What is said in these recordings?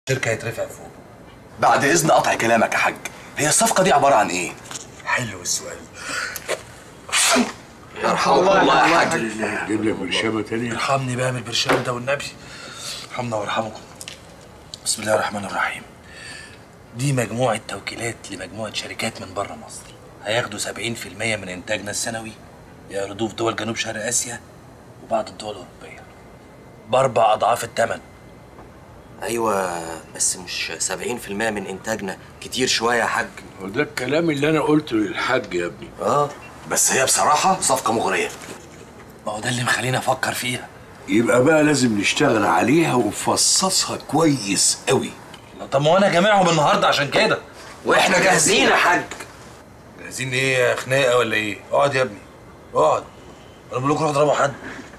الشركة هيترفع فوق. بعد إذن قطع كلامك يا حاج، هي الصفقة دي عبارة عن إيه؟ حلو السؤال. يرحمك الله يا حاج. جيب لك برشامة تانية. ارحمني بقى من البرشام ده والنبي. ارحمنا وارحمكم. بسم الله الرحمن الرحيم. دي مجموعة توكيلات لمجموعة شركات من بره مصر. هياخدوا 70% من إنتاجنا السنوي يعرضوه في دول جنوب شرق آسيا وبعض الدول الأوروبية ب4 أضعاف الثمن. ايوه بس مش 70% من انتاجنا كتير شويه يا حاج. وده الكلام اللي انا قلته للحاج يا ابني. بس هي بصراحة صفقة مغرية. ما هو ده اللي مخليني أفكر فيها. يبقى بقى لازم نشتغل عليها ونفصصها كويس قوي. طب ما أنا جامعهم النهاردة عشان كده. واحنا جاهزين يا حاج. جاهزين إيه؟ خناقة ولا إيه؟ اقعد يا ابني اقعد. أنا بقول لكم روحوا اضربوا حد.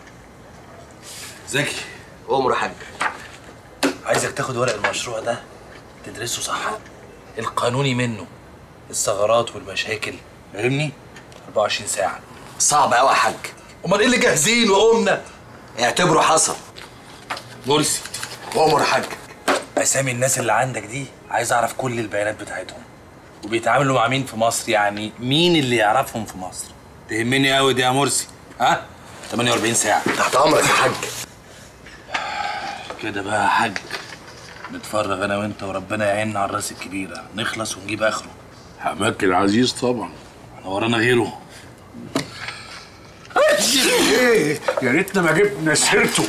زكي امر يا حاج. عايزك تاخد ورق المشروع ده تدرسه صح، القانوني منه، الثغرات والمشاكل، فاهمني؟ 24 ساعة. صعب قوي يا حاج. امال ايه اللي جاهزين وقمنا؟ اعتبره حصل. مرسي وأمر يا حاج. اسامي الناس اللي عندك دي عايز اعرف كل البيانات بتاعتهم، وبيتعاملوا مع مين في مصر، يعني مين اللي يعرفهم في مصر. تهمني قوي دي يا مرسي. ها 48 ساعة. تحت أمرك يا حاج. كده بقى يا حاج نتفرغ انا وانت وربنا يعيننا على الراس الكبيره، نخلص ونجيب اخره. حماك العزيز طبعا. احنا ورانا غيره. ايه يا ريتنا ما جبنا سيرته.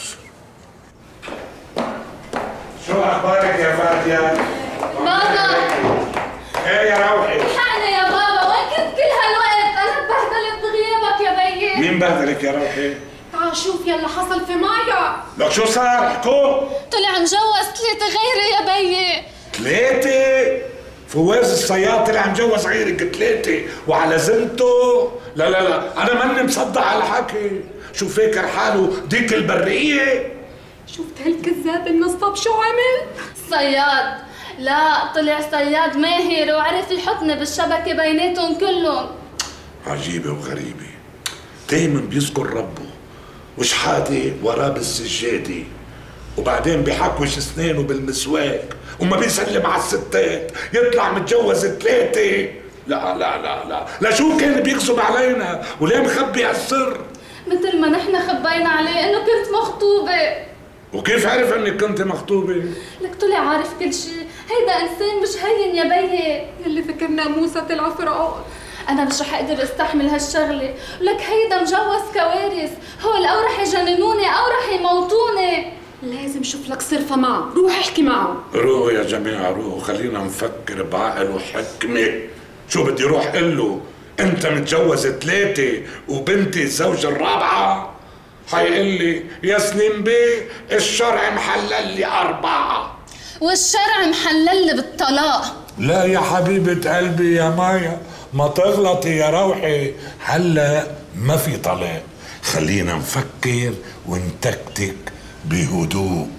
شو اخبارك يا فادية؟ بابا ايه يا روحي؟ الحقني يا بابا، وين كنت كل هالوقت؟ انا اتبهدلت بغيابك يا بيي. مين بهدلك يا روحي؟ تعال شوف يلي حصل في مايا. لك شو صار؟ احكوا. طلع مجوز 3 غيري يا بيي. 3؟ فواز الصياد طلع مجوز غيرك 3 وعلى زنته؟ لا لا لا، انا ماني مصدق على الحكي. شو فاكر حاله ديك البرية؟ شفت هالكذاب النصاب شو عمل؟ صياد. لا طلع صياد ماهر وعرف يحطني بالشبكة بيناتهم كلهم. عجيبة وغريبة، دايما بيذكر ربه وشحاتي وراه بالسجادة، وبعدين بيحكوش اسنانه بالمسواك وما بيسلم على الستات، يطلع متجوز 3. لا لا لا لا لا، شو كان بيكذب علينا وليه مخبي السر؟ مثل ما نحن خبينا عليه انه كنت مخطوبة. وكيف عرف انك كنت مخطوبة؟ لك طلع عارف كل شيء، هيدا انسان مش هين يا بيي. يلي فكرنا موسى طلع فرعون. انا مش رح اقدر استحمل هالشغله، لك هيدا مجوز كوارث، هول او رح يجننوني او رح يموتوني. لازم شوف لك صرفه معه، روح احكي معه. روحوا يا جماعة روحوا، خلينا نفكر بعقل وحكمة. شو بدي روح قل له انت متجوز 3 وبنتي الزوج الرابعة؟ حيقول لي يا سليم بيه الشرع محلل لي 4. والشرع محلل لي بالطلاق. لا يا حبيبة قلبي يا مايا، ما تغلطي يا روحي، هلا ما في طلاق. خلينا نفكر ونتكتك بهدوء.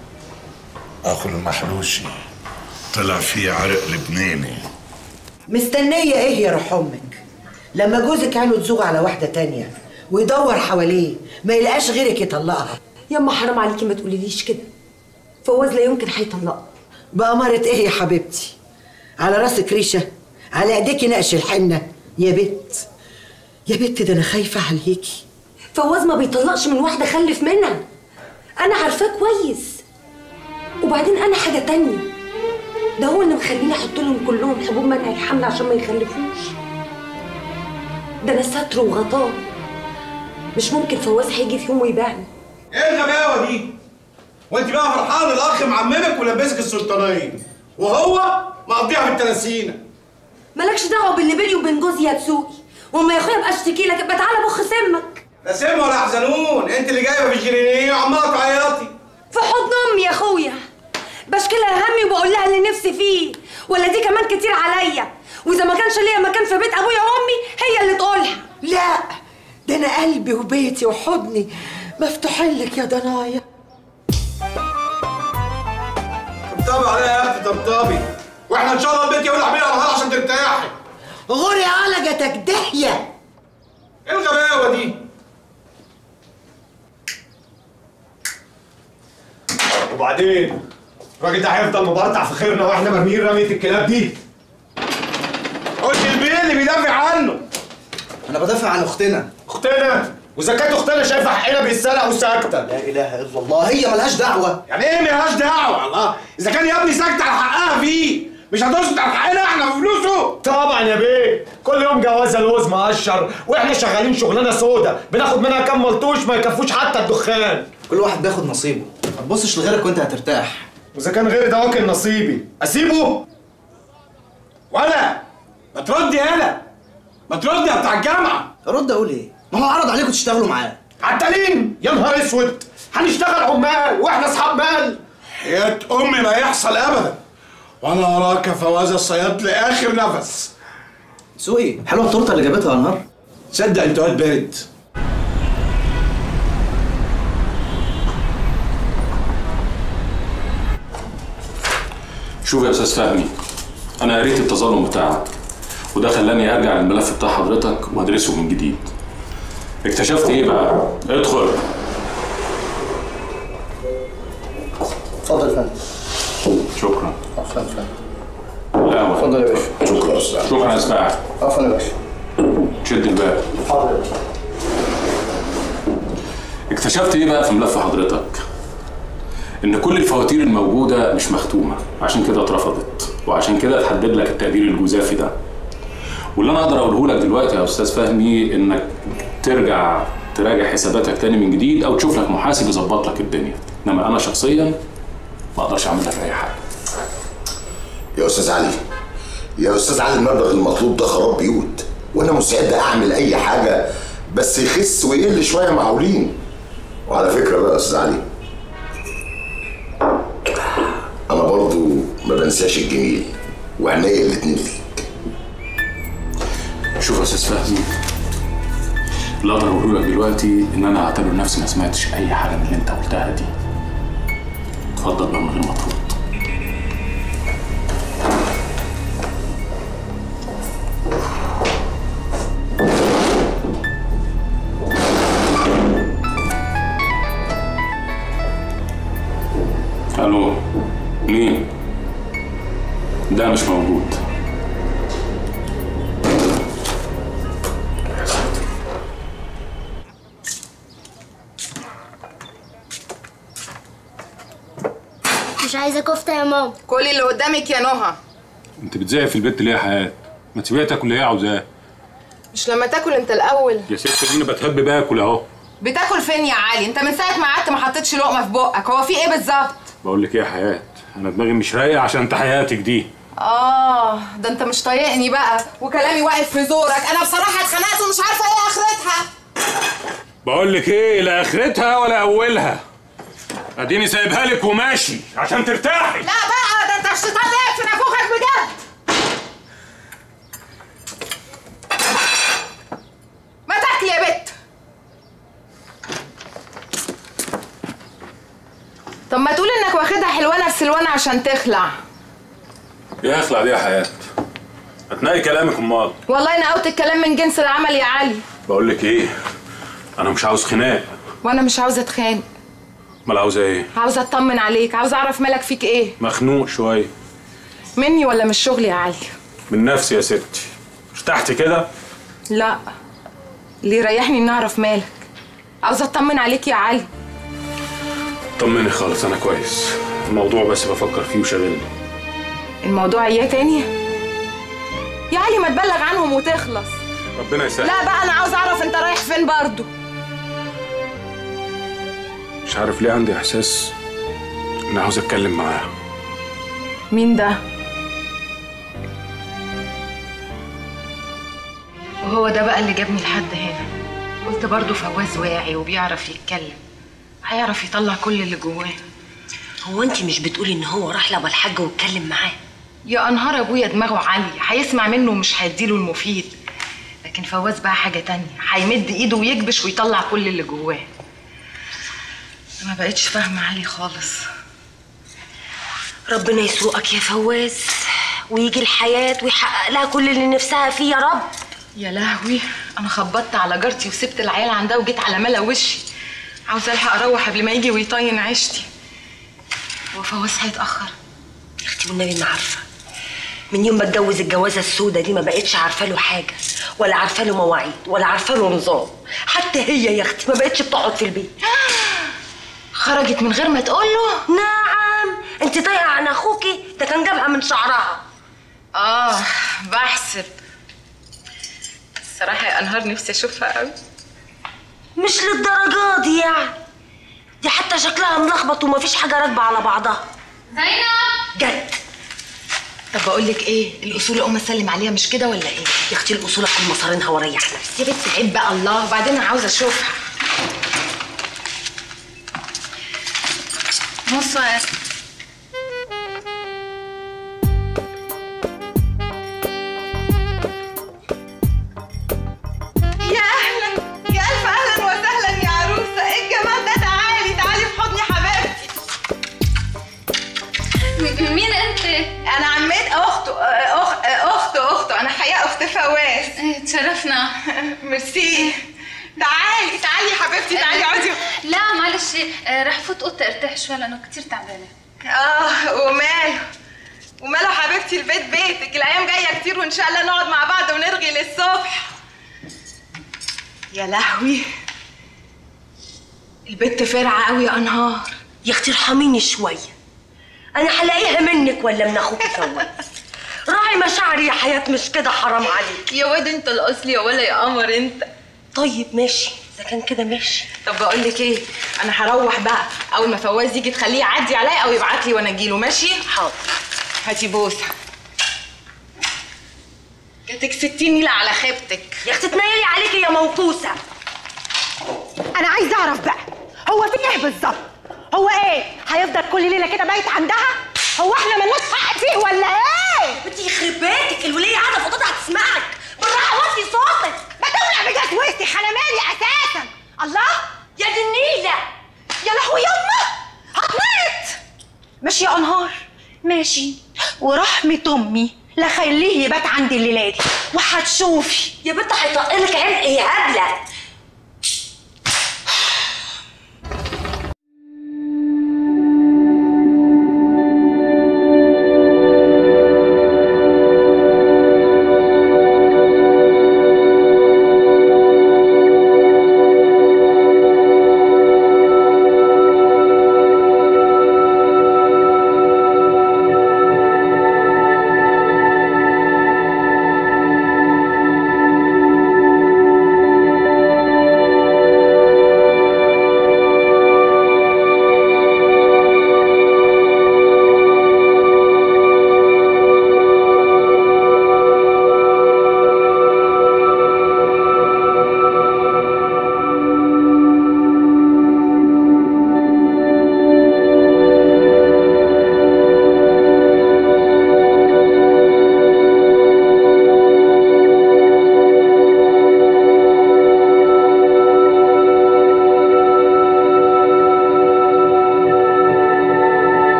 اخو المحروشي طلع فيه عرق لبناني. مستنية ايه يا روح امك؟ لما جوزك عينه تزوغ على واحدة تانية ويدور حواليه ما يلقاش غيرك يطلقها. يما حرام عليكي ما تقوليليش كده. فواز لا يمكن هيطلقها. بأمارة ايه يا حبيبتي؟ على راسك ريشة، على ايديكي نقش الحنة يا بت. يا بت ده انا خايفة عليكي. فواز ما بيطلقش من واحدة خلف منها، انا عارفاه كويس. وبعدين انا حاجة تانية، ده هو اللي مخليني احط لهم كلهم حبوب منع الحمل عشان ما يخلفوش. ده انا ستر وغطاء، مش ممكن فواز هيجي في يوم ويبيعني. ايه الغباوه دي؟ وانت بقى فرحان الاخ معممك ولبسك السلطانيه وهو مقضيها بالتلاسينه. مالكش دعوه باللي بيني وبين جوزي يا تسوقي، وما يا اخويا ابقى اشتكي لك، ابقى تعالى بخ سمك. لا سم ولا حزنون، انت اللي جايبه في الجنينيه وعماله تعيطي. في حضن امي يا اخويا بشكي لها همي وبقول لها اللي نفسي فيه، ولا دي كمان كتير عليا؟ واذا ما كانش ليا مكان في بيت ابويا وامي هي اللي تقولها. لا ده انا قلبي وبيتي وحضني مفتوحين لك يا ضنايا. طبطبي عليها يا اختي طبطبي، واحنا ان شاء الله البيت يولع بيها نهار عشان ترتاحي. غوري علقتك دهية. ايه الغباوه دي؟ وبعدين الراجل ده هيفضل مبرطع في خيرنا واحنا مرميين رمية الكلاب دي. قلت البيه اللي بيدافع عنه. انا بدافع عن اختنا. اختنا؟ واذا كانت اختنا شايفه حقنا بيتسرق وساكته. لا اله الا الله، هي ملهاش دعوه. يعني ايه ملهاش دعوه؟ الله، اذا كان يا ابني ساكت على حقها فيه مش هتسكت على حقنا احنا في فلوسه؟ طبعا يا بيه، كل يوم جوازه لوز مقشر واحنا شغالين شغلانه سودا بناخد منها كام ملطوش ما يكفوش حتى الدخان. كل واحد بياخد نصيبه، ما تبصش لغيرك وانت هترتاح. واذا كان غيري ده واكل نصيبي اسيبه؟ ولا ما تردي يالا، ما تردي يا بتاع الجامعه. ارد اقول ايه؟ ما هو عرض عليكم تشتغلوا معاه. عتالين يا نهار اسود، هنشتغل عمال واحنا اصحاب مال. حياة امي ما يحصل ابدا، وانا اراك فواز الصياد لاخر نفس. سوقي حلوه التورته اللي جابتها يا نهار. تصدق انت واد بارد. شوف يا استاذ فهمي، انا قريت التظلم بتاعك وده خلاني ارجع للملف بتاع حضرتك وادرسه من جديد. اكتشفت ايه بقى؟ ادخل. اتفضل يا فندم. شكرا. عفوا يا فندم. لا اتفضل يا باشا. شكرا يا استاذ. شكرا يا اسماعيل. عفوا يا باشا. شد الباب. حاضر يا باشا. اكتشفت ايه بقى في ملف حضرتك؟ ان كل الفواتير الموجوده مش مختومه، عشان كده اترفضت وعشان كده اتحدد لك التقدير الجزافي ده. واللي انا اقدر اقوله لك دلوقتي يا استاذ فهمي انك تراجع حساباتك تاني من جديد او تشوف لك محاسب يظبط لك الدنيا، انما انا شخصيا ما اقدرش اعمل لك اي حاجه. يا استاذ علي، يا استاذ علي، المبلغ المطلوب ده خراب بيوت، وانا مستعد اعمل اي حاجه بس يخس ويقل شويه معقولين. وعلى فكره بقى يا استاذ علي، انا برضو ما بنساش الجميل وعينيا الاتنين ليك. شوف يا استاذ فهمي، اللي اقدر اقوله لك دلوقتي ان انا هعتبر نفسي ما سمعتش اي حاجه من اللي انت قلتها دي. اتفضل بقى من غير ما ترد. الو، مين؟ ده مش موجود. مش عايزه كفته يا ماما. كلي اللي قدامك يا نهى. انت بتزعق في البيت ليه يا حياه؟ ما تسيبيها تاكل اللي هي عاوزاه. مش لما تاكل انت الاول يا ست دي انا بتحب باكل اهو. بتاكل فين يا علي؟ انت من ساعه ما قعدت ما حطيتش لقمه في بقك، هو في ايه بالظبط؟ بقول لك ايه يا حياه، انا دماغي مش رايقه عشان انت حياتك دي. ده انت مش طايقني بقى وكلامي واقف في زورك. انا بصراحه اتخنقت ومش عارفه ايه اخرتها. بقول لك ايه، لا اخرتها ولا اولها. اديني سايبها لك وماشي عشان ترتاحي. لا بقى، ده انت الشيطان لعب في نافوخك بجد. ما تاكلي يا بت. طب ما تقول انك واخدها حلوانه في سلوانه عشان تخلع. ايه اخلع دي يا حياه؟ هتنقي كلامك امال. والله نقوت الكلام من جنس العمل يا علي. بقول لك ايه، انا مش عاوز خناق. وانا مش عاوزه اتخانق. امال عاوزه ايه؟ عاوزه اطمن عليك، عاوزه اعرف مالك فيك ايه. مخنوق شويه. مني ولا من الشغل يا علي؟ من نفسي يا ستي. ارتحتي كده؟ لا، اللي يريحني اني اعرف مالك. عاوزه اطمن عليك يا علي. طمني خالص، انا كويس. الموضوع بس بفكر فيه وشاغلني. الموضوع ايه تاني؟ يا علي ما تبلغ عنهم وتخلص. ربنا يسهل. لا بقى، انا عاوز اعرف انت رايح فين برضو. مش عارف ليه عندي احساس اني عاوز اتكلم معاها. مين ده؟ وهو ده بقى اللي جابني لحد هنا. قلت برضو فواز واعي وبيعرف يتكلم، هيعرف يطلع كل اللي جواه. هو انت مش بتقولي ان هو راح لابو الحاج واتكلم معاه؟ يا انهار ابويا دماغه عاليه، هيسمع منه ومش هيديله المفيد. لكن فواز بقى حاجه تانية، هيمد ايده ويكبش ويطلع كل اللي جواه. ما بقتش فاهمه علي خالص. ربنا يسوقك يا فواز ويجي الحياة ويحقق لها كل اللي نفسها فيه يا رب. يا لهوي، انا خبطت على جارتي وسبت العيال عندها وجيت على ملا وشي. عاوزه الحق اروح قبل ما يجي ويطين عيشتي. هو فواز هيتاخر؟ يا اختي والنبي ما عارفه. من يوم ما اتجوز الجوازه السوداء دي ما بقتش عارفه له حاجه، ولا عارفه له مواعيد، ولا عارفه له نظام. حتى هي يا اختي ما بقتش بتقعد في البيت. خرجت من غير ما تقول له؟ نعم. انت طايقه عن اخوكي؟ ده كان جابها من شعرها. بحسب. الصراحه يا انهار نفسي اشوفها قوي. مش للدرجه دي يعني. دي حتى شكلها ملخبط ومفيش حاجه راكبه على بعضها. زينب جد. طب بقول لك ايه، الاصول اقوم اسلم عليها مش كده ولا ايه؟ يا اختي الاصول اكون مصارينها واريح نفسي. يا بنت عيب بقى الله، وبعدين انا عاوزه اشوفها. بونسوار. يا اهلا، يا الف اهلا وسهلا يا عروسه. ايه الجمال ده؟ تعالي تعالي في حضني حبيبتي. مين انت؟ انا عمات اخته. انا حقيقه اخت فواز. تشرفنا. ميرسي. تعالي تعالي يا حبيبتي، تعالي اقعدي. لا معلش، رح فوت اوضتي ارتاح شوي لانه كتير تعبانه. وماله حبيبتي، البيت بيتك. الايام جايه كتير وان شاء الله نقعد مع بعض ونرغي للصبح. يا لهوي، البت فرعه قوي يا انهار. يا اختي ارحميني شويه، انا هلاقيها منك ولا من اخوكي فواز؟ راعي مشاعري يا حياه، مش كده حرام عليك. يا واد انت الاصلي يا ولا يا قمر انت. طيب ماشي، اذا كان كده ماشي. طب بقول لك ايه، انا هروح بقى. اول ما فواز يجي تخليه يعدي عليا او يبعت لي وانا اجيله. ماشي؟ حاضر. هاتي بوسه. جاتك 60 نيله على خيبتك. يا اختي تنيلي عليكي يا موقوسه. انا عايزه اعرف بقى، هو في ايه بالظبط؟ هو ايه؟ هيفضل كل ليله كده بايت عندها؟ هو احنا مالناش حق فيه ولا ايه؟ انت يخرب بيتك، الوليه قاعده في اوضتها هتسمعك. بالراحه وطي صوتك. ما تولع بجسوستي، انا مالي اساسا؟ الله يا دي النيله. يا لهوي يما هتموت. ماشي يا انهار ماشي، ورحمه امي لا خليه يبات عندي الليله دي وهتشوفي. يا بنت هيطقلك عرق يا هبله.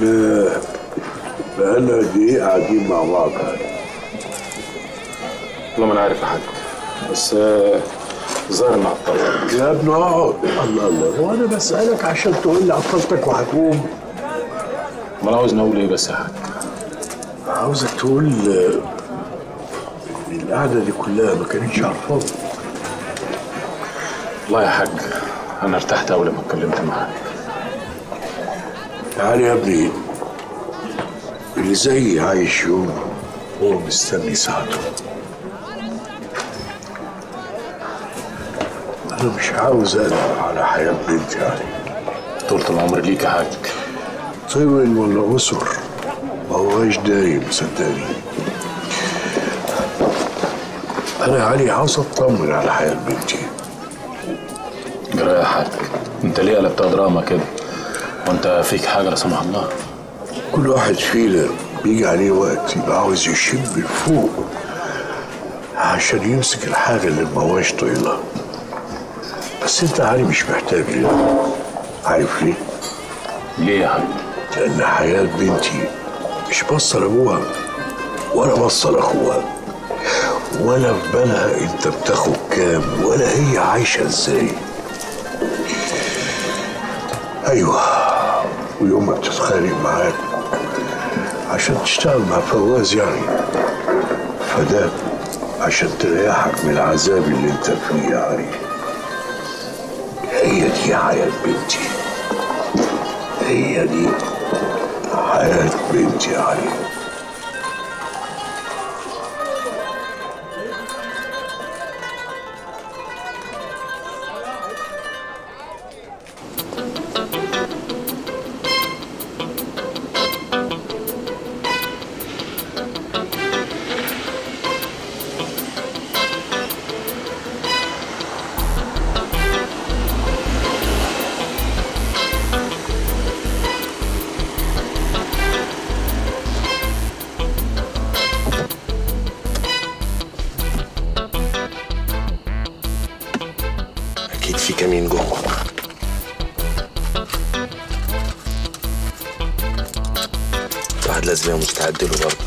بقالنا قد ايه قاعدين مع بعض؟ والله ما انا عارف يا حاج، بس ظاهر اني عطلت. يا ابني اقعد. الله الله، وانا بسألك عشان تقول لي عطلتك وهتقوم؟ ما انا عاوزني اقول ايه بس يا حاج؟ عاوزك تقول ان القعدة دي كلها ما كانتش عارفاك. والله يا حاج انا ارتحت اول لما اتكلمت معاك. تعالى يا ابني، اللي زيي عايش يوم هو مستني ساعته. انا مش عاوز اقلق على حياة بنتي يعني. طولة العمر ليك يا حاج. طول ولا قصر ما هواش دايم صدقني. انا علي عاوز اطمن على حياة بنتي. جرى يا حاج، انت ليه قلبتها دراما كده؟ وانت فيك حاجه لا سمح الله؟ كل واحد فينا بيجي عليه وقت يبقى عاوز يشم لفوق عشان يمسك الحاجه اللي ما هواش طايلها. بس انت علي مش محتاج ليه. عارف ليه؟ ليه يا حاج؟ لان حياه بنتي مش باصه لابوها ولا باصه لاخوها، ولا في بالها انت بتاخد كام ولا هي عايشه ازاي. ايوه، ويوم ما بتتخانق معاك عشان تشتغل مع فواز يعني، فده عشان تريحك من العذاب اللي انت فيه يا علي. هي دي حياة بنتي، هي دي حياة بنتي يا علي. اكيد في كمين جوه. الواحد لازم يبقى مستعد له برضه.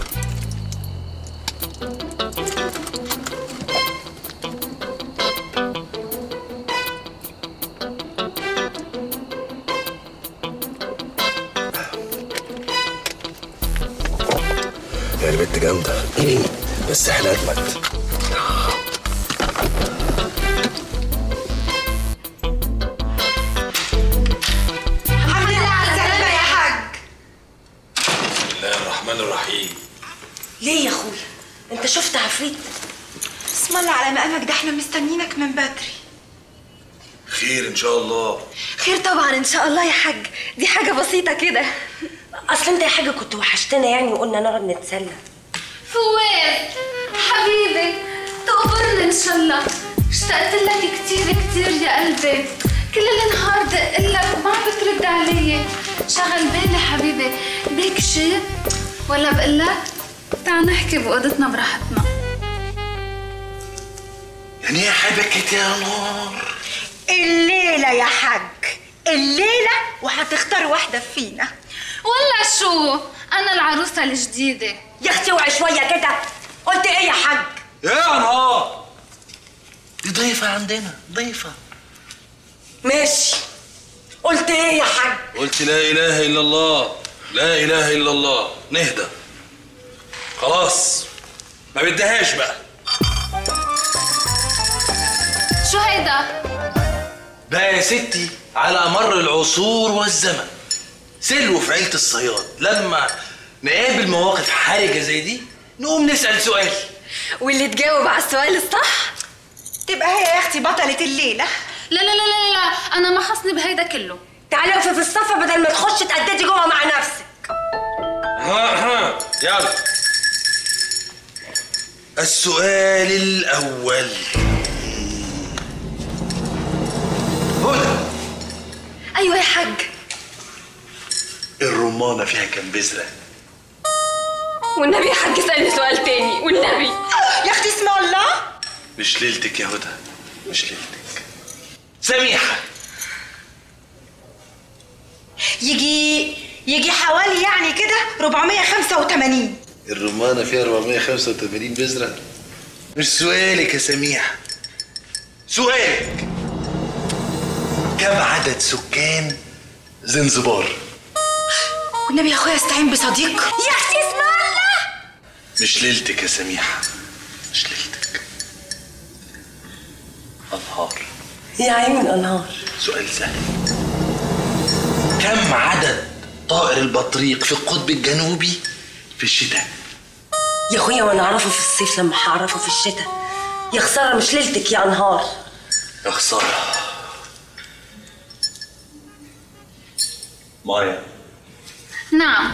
يا البت جامدة بس احنا اجمد. الحمد لله على السلامة يا حاج. بسم الله الرحمن الرحيم. ليه يا اخويا؟ انت شفت عفريت؟ اسم الله على مقامك، ده احنا مستنيينك من بدري. خير ان شاء الله. خير طبعا ان شاء الله يا حاج، دي حاجه بسيطه كده. اصل انت يا حاج كنت وحشتنا يعني وقلنا نقعد نتسلى. فواز حبيبي تقبرني ان شاء الله، اشتقت لك كتير كتير يا قلبي. كل النهار دق لك وما عم بترد علي، شغل بالي حبيبي. بيك شيء ولا بقول لك تعال نحكي بأوضتنا براحتنا؟ يعني ايه حبكت يا نور؟ الليلة يا حاج، الليلة وهتختار واحدة فينا. ولا شو؟ أنا العروسة الجديدة. يا اختي اوعي شوية كده، قلت ايه يا حاج؟ ايه يا نهار؟ دي ضيفة عندنا، ضيفة. ماشي، قلت ايه يا حاج؟ قلت لا إله إلا الله، لا إله إلا الله. نهدى خلاص، ما بدهاش بقى. شو هيدا؟ ده يا ستي على مر العصور والزمن سلو في عيلة الصياد. لما نقابل مواقف حرجة زي دي نقوم نسأل سؤال، واللي تجاوب على السؤال الصح تبقى هي يا اختي بطلة الليلة. لا لا لا لا لا، أنا ما حصني بهيدا كله. تعالي اقفي في الصف بدل ما تخشي تقددي جوه مع نفسك. ها يلا. السؤال الأول. هدى. ايوه يا حاج. الرمانة فيها كام بذرة؟ والنبي يا حاج اسألني سؤال تاني والنبي. يا اختي اسم الله. مش ليلتك يا هدى، مش ليلتك. سميحة. يجي يجي حوالي يعني كده 485. الرمانة فيها 485 بذرة؟ مش سؤالك يا سميح، سؤالك كم عدد سكان زنزبار؟ والنبي يا اخويا استعين بصديق. يا اختي اسم الله. مش ليلتك يا سميحة، مش ليلتك. أنهار. يا عيني الأنهار. سؤال سهل. كم عدد طائر البطريق في القطب الجنوبي في الشتاء؟ يا اخويا وانا اعرفه في الصيف لما هعرفه في الشتاء. يا خساره مش ليلتك يا انهار. يا خسارة. مايا. نعم.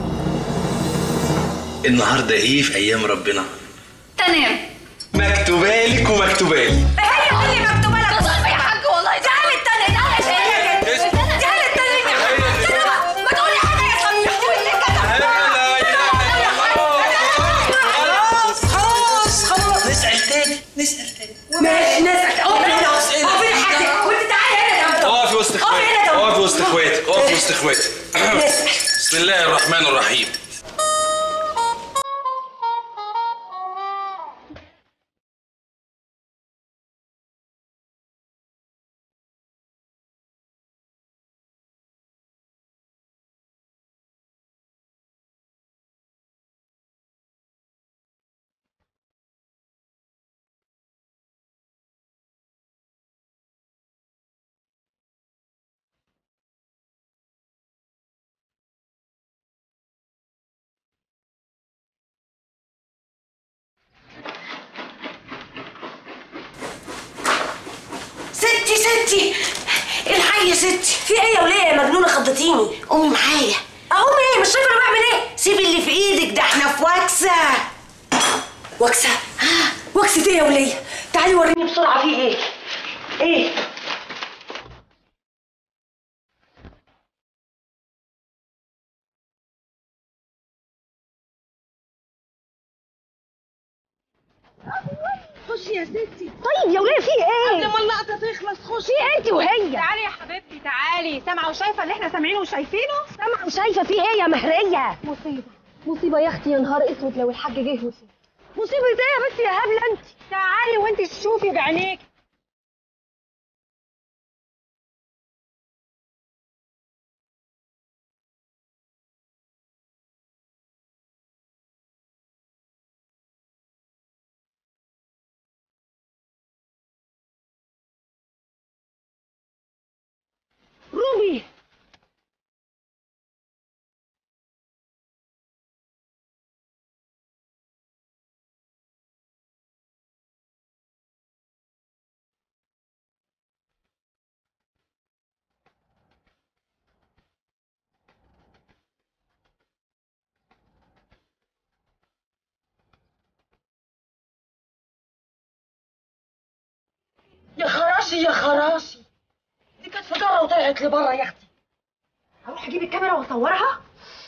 النهارده ايه في ايام ربنا؟ تمام. مكتوبالك ومكتوبالي. هي قولي مكتوبه لك. تصرفي يا حاج والله. تعالي التانية تعالي. تعالي التانية يا حاج. ما تقولي حاجة يا سميح. خلاص نسأل تاني. نسأل تاني. ماشي نسأل. اقفي هنا. اقفي يا حاج. وانت تعالي هنا يا اقفي وسط اخواتك. اقفي وسط اخواتك. اقفي وسط اخواتك. بسم الله الرحمن الرحيم. ستي الحي يا ستي. في ايه يا وليه يا مجنونه خضتيني؟ قومي معايا. اقوم ايه؟ مش شايفه انا بعمل ايه؟ سيبي اللي في ايدك، ده احنا في وكسه. وكسه؟ وكسه ايه يا وليه؟ تعالي وريني بسرعه في ايه؟ ايه؟ خشي يا ستي. طيب يا وليه في ايه؟ قبل ما اللقطه تخلص خشي انت وهي. تعالي يا حبيبتي تعالي. سامعه وشايفه اللي احنا سامعينه وشايفينه؟ سامعه وشايفه في ايه يا مهريه؟ مصيبة يا اختي، يا نهار اسود لو الحاج جه وشي. مصيبه ايه يا بنتي يا هبله انت؟ تعالي وانت تشوفي بعينيك. روبي يا خراشي يا خراشي، دي كانت فجارة وطلعت لبره يا اختي. هروح اجيب الكاميرا واصورها.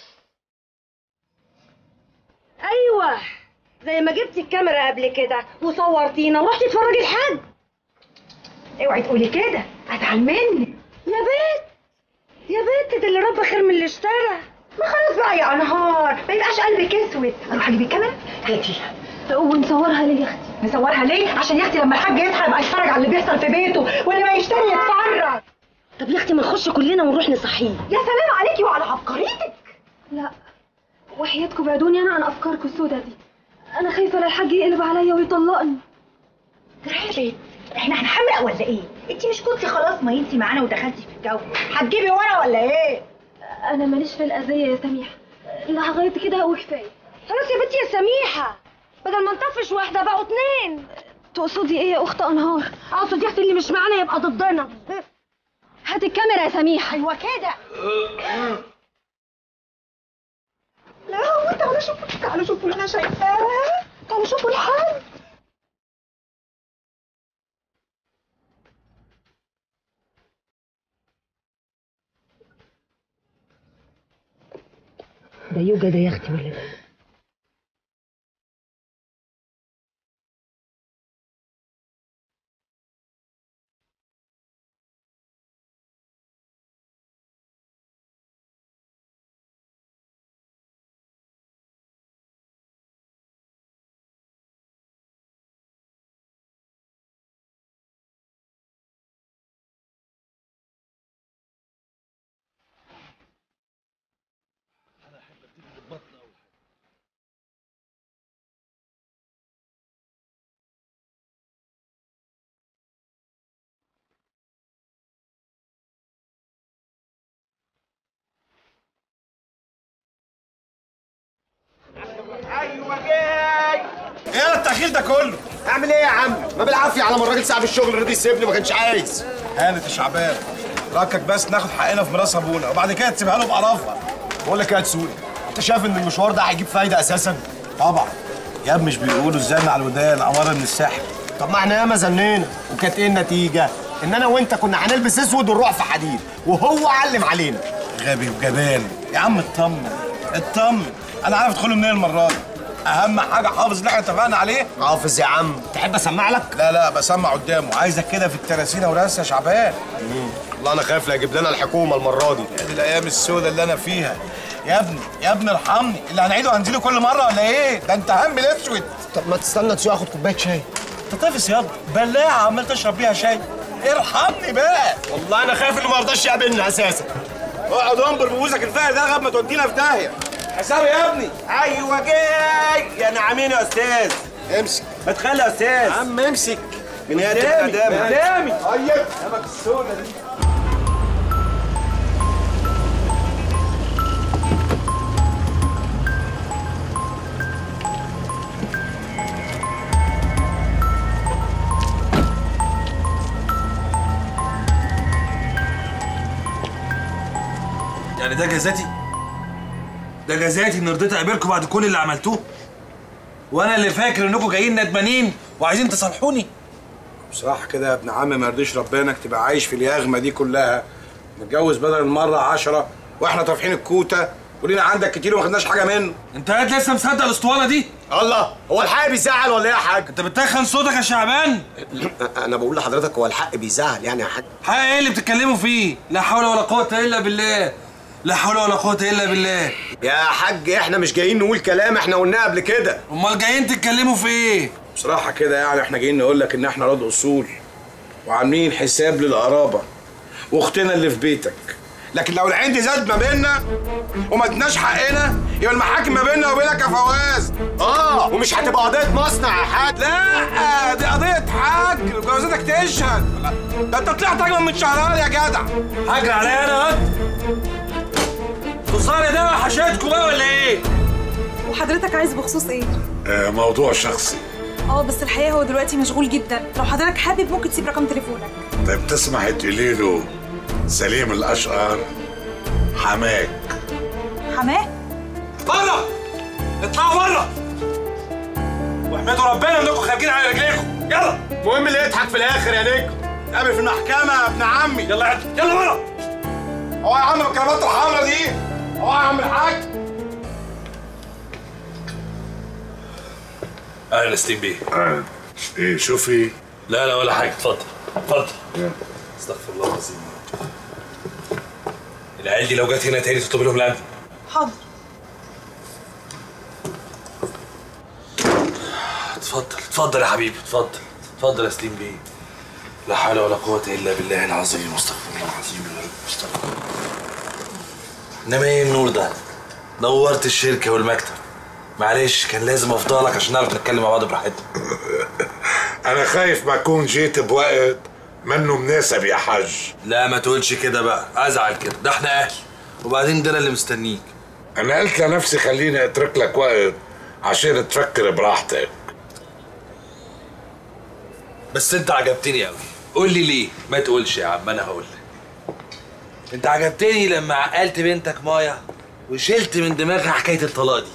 ايوه زي ما جبتي الكاميرا قبل كده وصورتينا ورحتي تفرجي الحاج. اوعي تقولي كده ازعل منك يا بنت. يا بنت ده اللي رب خير من اللي اشترى. ما خلاص بقى يا انهار، ما يبقاش قلبك اسود. اروح اجيب الكاميرا. هاتيها ونصورها ليه يا اختي؟ نصورها ليه؟ عشان يا اختي لما الحاج يصحى يبقى يتفرج على اللي بيحصل في بيته، واللي ما يشتري يتفرج. طب يا اختي ما نخش كلنا ونروح نصحيه. يا سلام عليكي وعلى عبقريتك. لا وحياتكم بعدوني انا عن افكاركم السودة دي. انا خايفه لا الحاج يقلب عليا ويطلقني. جرالي احنا هنحمق ولا ايه؟ انت مش كنتي خلاص ما انتي معانا ودخلتي في الجو، هتجيبي ورا ولا ايه؟ انا ماليش في الاذيه يا سميحه، لغايه كده وكفايه. خلاص يا بنتي يا سميحه، بدل ما نطفش واحده بقوا اتنين. تقصدي ايه يا اخت انهار؟ اقصد يا اختي اللي مش معانا يبقى ضدنا. هات الكاميرا يا سميحه. ايوه كده. لا هو تعالوا شوفوا، تعالوا شوفوا اللي انا شايفاه، تعالوا شوفوا الحاج. ده يوجا ده يا اختي ولا ده؟ ايه التأخير ده كله؟ اعمل ايه يا عم؟ ما بالعافيه على ما الراجل صاحب الشغل رضي يسيبني ما كانش عايز. هانت يا شعبان، ركك بس ناخد حقنا في ميراث ابونا وبعد كده تسيبها له بقرفها. بقول لك ايه يا تسوني؟ انت شايف ان المشوار ده هيجيب فايده اساسا؟ طبعا. يا ابني مش بيقولوا الزن على الودان عماره من السحر. طب ما احنا ياما زنينا وكانت ايه النتيجه؟ ان انا وانت كنا هنلبس اسود ونروح في حديد وهو علم علينا. غبي وجبان. يا عم اطمن اطمن، انا عارف ادخله منين المره دي. اهم حاجه حافظ اللي احنا اتفقنا عليه. حافظ يا عم. تحب اسمع لك؟ لا بسمع قدامه، عايزك كده في التراسينه وراسه يا شعبان. والله انا خايف لا يجيب لنا الحكومه المره دي. دي الايام السوداء اللي انا فيها. يا ابني ارحمني، اللي هنعيده هنزيله كل مره ولا ايه؟ ده انت هم الاسود. طب ما تستنى تسوق اخد كوبايه شاي. انت طافس ياض، بلاعه عمال تشرب بيها شاي. ارحمني بقى. والله انا خايف انه ما يرضاش يقابلنا اساسا. اقعد انبر ببوزك الفقر ده لغايه ما تودينا في داهيه. حسابي يا ابني. ايوه جاي يا نعمين يا استاذ. امسك. ما تخلي يا استاذ. يا عم امسك. من هنا قدامي قدامي. طيب يامك السودا دي. يعني ده جزاتي؟ ده جزاتي ان رضيت اقابلكم بعد كل اللي عملتوه؟ وانا اللي فاكر انكم جايين ندمانين وعايزين تصالحوني؟ بصراحه كده يا ابن عم ما يرضيش ربنا انك تبقى عايش في اليغمه دي كلها، متجوز بدل المره 10 واحنا طافحين الكوته ولينا عندك كتير وما خدناش حاجه منه. انت قاعد لسه مصدق الاسطوانه دي؟ الله، هو الحق بيزعل ولا ايه يا حاج؟ انت بتتخن صوتك يا شعبان؟ انا بقول لحضرتك هو الحق بيزعل يعني يا حاج؟ حق ايه اللي بتتكلموا فيه؟ لا حول ولا قوه الا بالله. لا حول ولا قوه الا بالله. يا حاج احنا مش جايين نقول كلام احنا قلناه قبل كده. امال جايين تتكلموا في ايه؟ بصراحه كده يعني احنا جايين نقول لك ان احنا راد اصول وعاملين حساب للقرابه واختنا اللي في بيتك، لكن لو العين دي زاد ما بيننا وما ادناش حقنا يبقى المحاكم ما بيننا وبينك يا فواز. ومش هتبقى قضيه مصنع يا حاج. لا دي قضيه حاج وجوازاتك تشهد. ده انت طلعت اجمل من شهران يا جدع. حاج عليا انا تصاري ده وحشاتكم بقى ولا ايه؟ وحضرتك عايز بخصوص ايه؟ موضوع شخصي. بس الحقيقه هو دلوقتي مشغول جدا، لو حضرتك حابب ممكن تسيب رقم تليفونك. طيب تسمح تقولي له سليم الاشقر حماك. حماك؟ بره! اطلعوا بره! واحمدوا ربنا انكم خارجين على رجليكم، يلا! المهم اللي يضحك في الاخر يا نجم. قابل في المحكمه يا ابن عمي. يلا يلا بره! هو يا عم الكرافات الحمرا دي؟ هو يا عم الحاج؟ اهلا ستيف بيه. اهلا. ايه شوفي؟ لا ولا حاجه، اتفضل اتفضل. استغفر الله العظيم. العيال دي لو جت هنا تاني تطلب لهم الامن. حاضر. اتفضل يا حبيبي، اتفضل يا ستيف بيه. لا حول ولا قوة إلا بالله العظيم. استغفر الله العظيم يا رب. استغفر الله. إنما إيه النور ده؟ نورت الشركة والمكتب. معلش كان لازم أفضلك عشان نعرف نتكلم مع بعض براحتنا. أنا خايف ما أكون جيت بوقت منه مناسب يا حاج. لا ما تقولش كده بقى، أزعل كده، ده إحنا أهل. وبعدين ده أنا اللي مستنيك. أنا قلت لنفسي خليني أترك لك وقت عشان تفكر براحتك. بس انت عجبتني قوي. قول لي ليه؟ ما تقولش يا عم انا هقول لك. انت عجبتني لما عقلت بنتك مايا وشلت من دماغها حكايه الطلاق دي.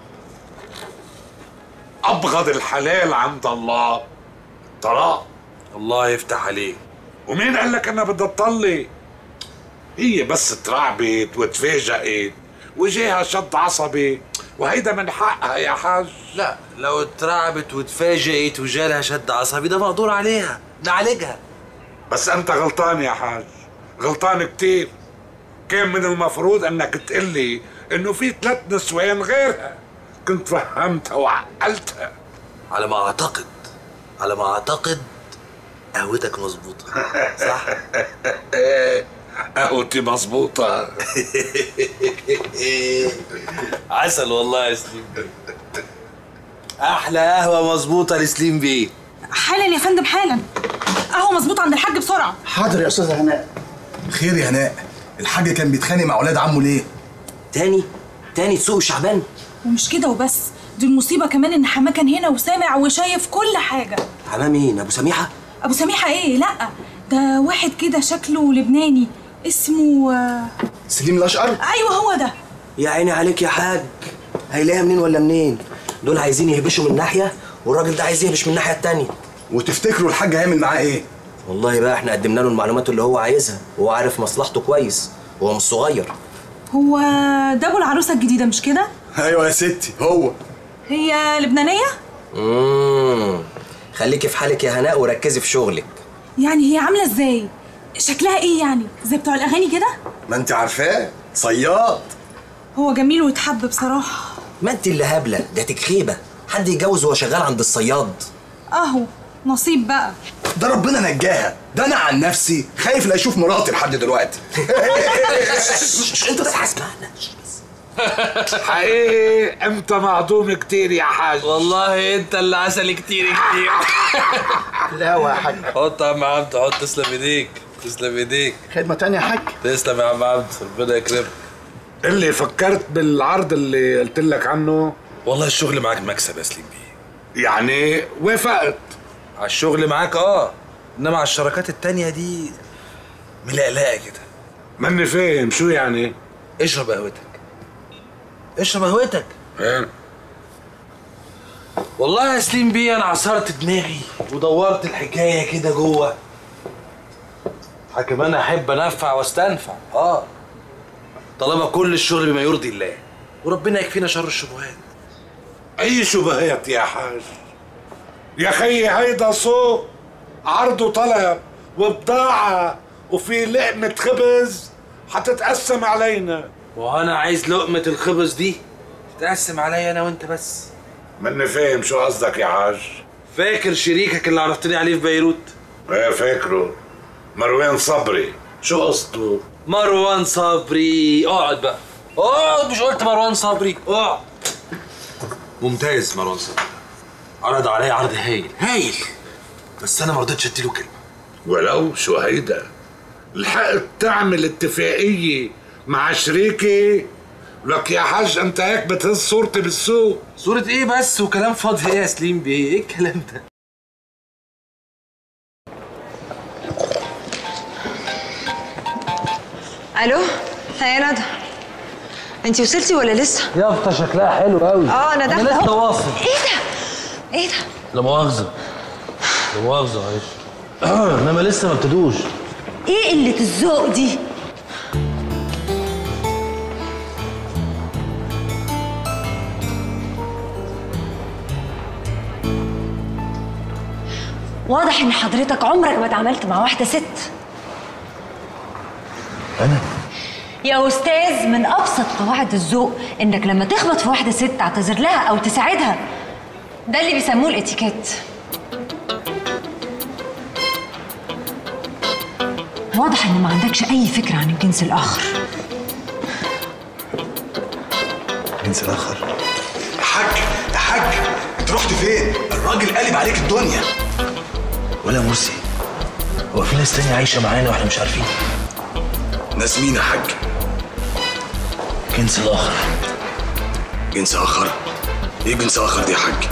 ابغض الحلال عند الله الطلاق. الله يفتح عليك. ومين قال لك انا بدي اطلق؟ هي بس اترعبت وتفاجئت وجاها شد عصبي وهيدا من حقها يا حاج. لا لو اترعبت وتفاجئت وجالها شد عصبي ده مقدور عليها، نعالجها. بس انت غلطان يا حاج، غلطان كتير. كان من المفروض انك تقلي انه في 3 نسوان غيرها، كنت فهمتها وعقلتها. على ما اعتقد قهوتك مظبوطه صح؟ قهوتي مظبوطه. عسل والله يا سليم بيه. احلى قهوه مظبوطه لسليم بيه. حالا يا فندم حالا. قهوه مظبوطه عند الحاج بسرعه. حاضر يا استاذه هناء. خير يا هناء، الحاج كان بيتخانق مع اولاد عمه ليه؟ تاني تسوق شعبان؟ ومش كده وبس، دي المصيبه كمان ان حماه كان هنا وسامع وشايف كل حاجه. حماه مين؟ ابو سميحه؟ ابو سميحه ايه؟ لا ده واحد كده شكله لبناني اسمه سليم الاشقر. ايوه هو ده. يا عيني عليك يا حاج، هيلاقيها منين ولا منين؟ دول عايزين يهبشوا من ناحيه والراجل ده عايز يهبش من الناحيه التانيه. وتفتكروا الحاج هيعمل معاه ايه؟ والله بقى احنا قدمنا له المعلومات اللي هو عايزها، وهو عارف مصلحته كويس، هو مش صغير. هو ده ابو العروسه الجديده مش كده؟ ايوه يا ستي هو. هي لبنانيه؟ خليكي في حالك يا هناء وركزي في شغلك. يعني هي عامله ازاي؟ شكلها ايه يعني؟ زي بتوع الاغاني كده؟ ما انت عارفاه صياد. هو جميل ويتحب بصراحه. ما انت اللي هبله، ده تكخيبه، حد يتجوز وهو شغال عند الصياد؟ اهو نصيب بقى. ده ربنا نجاها، ده انا عن نفسي خايف لا اشوف مراتي لحد دلوقتي. انت بس هسمعنا. حقيقي انت معدوم كتير يا حاج. والله انت اللي عسل كتير كتير. لا يا حاج. حط يا عم عبد، حط. تسلم ايديك، تسلم ايديك. خدمه تانية يا حاج. تسلم يا عم عبد، ربنا يكرمك. اللي فكرت بالعرض اللي قلت لك عنه؟ والله الشغل معاك مكسب يا سليم بيه. يعني وافقت على الشغل معاك انما على الشراكات التانية دي ملقلقه كده. ماني فاهم شو يعني؟ اشرب قهوتك، اشرب قهوتك. والله يا سليم بيه انا عصرت دماغي ودورت الحكايه كده جوه. حكم انا احب انفع واستنفع، طالما كل الشغل بما يرضي الله وربنا يكفينا شر الشبهات. اي شبهات يا حاج؟ يا خيي هيدا سوق عرض وطلب وبضاعه وفي لقمه خبز حتتقسم علينا. وانا عايز لقمه الخبز دي تتقسم عليا انا وانت بس. ماني فاهم شو قصدك يا حاج؟ فاكر شريكك اللي عرفتني عليه في بيروت؟ ايه فاكره، مروان صبري. شو قصده؟ مروان صبري. اقعد بقى، اقعد. مش قلت مروان صبري؟ اقعد. ممتاز مروان صبري، عرض عليا عرض هايل هايل، بس انا ما رضيتش اديله كلمه. ولو شو هيدا؟ لحقت تعمل اتفاقيه مع شريكي؟ لك يا حاج انت هيك بتهز صورتي بالسوق. صورة ايه بس وكلام فاضي ايه يا سليم بيه؟ ايه الكلام ده؟ الو يا ندى، انتي وصلتي ولا لسه؟ يافطة شكلها حلو قوي. انا داخله انا لسه واصل. ايه ده؟ لا مؤاخذة، لا مؤاخذة معلش. انما لسه ما ابتدوش. ايه قلة الذوق دي؟ واضح ان حضرتك عمرك ما اتعاملت مع واحدة ست. انا؟ يا استاذ، من ابسط قواعد الذوق انك لما تخبط في واحدة ست تعتذر لها او تساعدها. ده اللي بيسموه الاتيكيت. واضح ان ما عندكش اي فكرة عن الجنس الاخر. الجنس الاخر؟ يا حاج يا حاج، انت رحت فين؟ الراجل قلب عليك الدنيا. ولا مرسي، هو في ناس تانية عايشة معانا واحنا مش عارفين؟ ناس مين يا حاج؟ جنس الآخر. جنس آخر؟ ايه جنس آخر دي يا حاج؟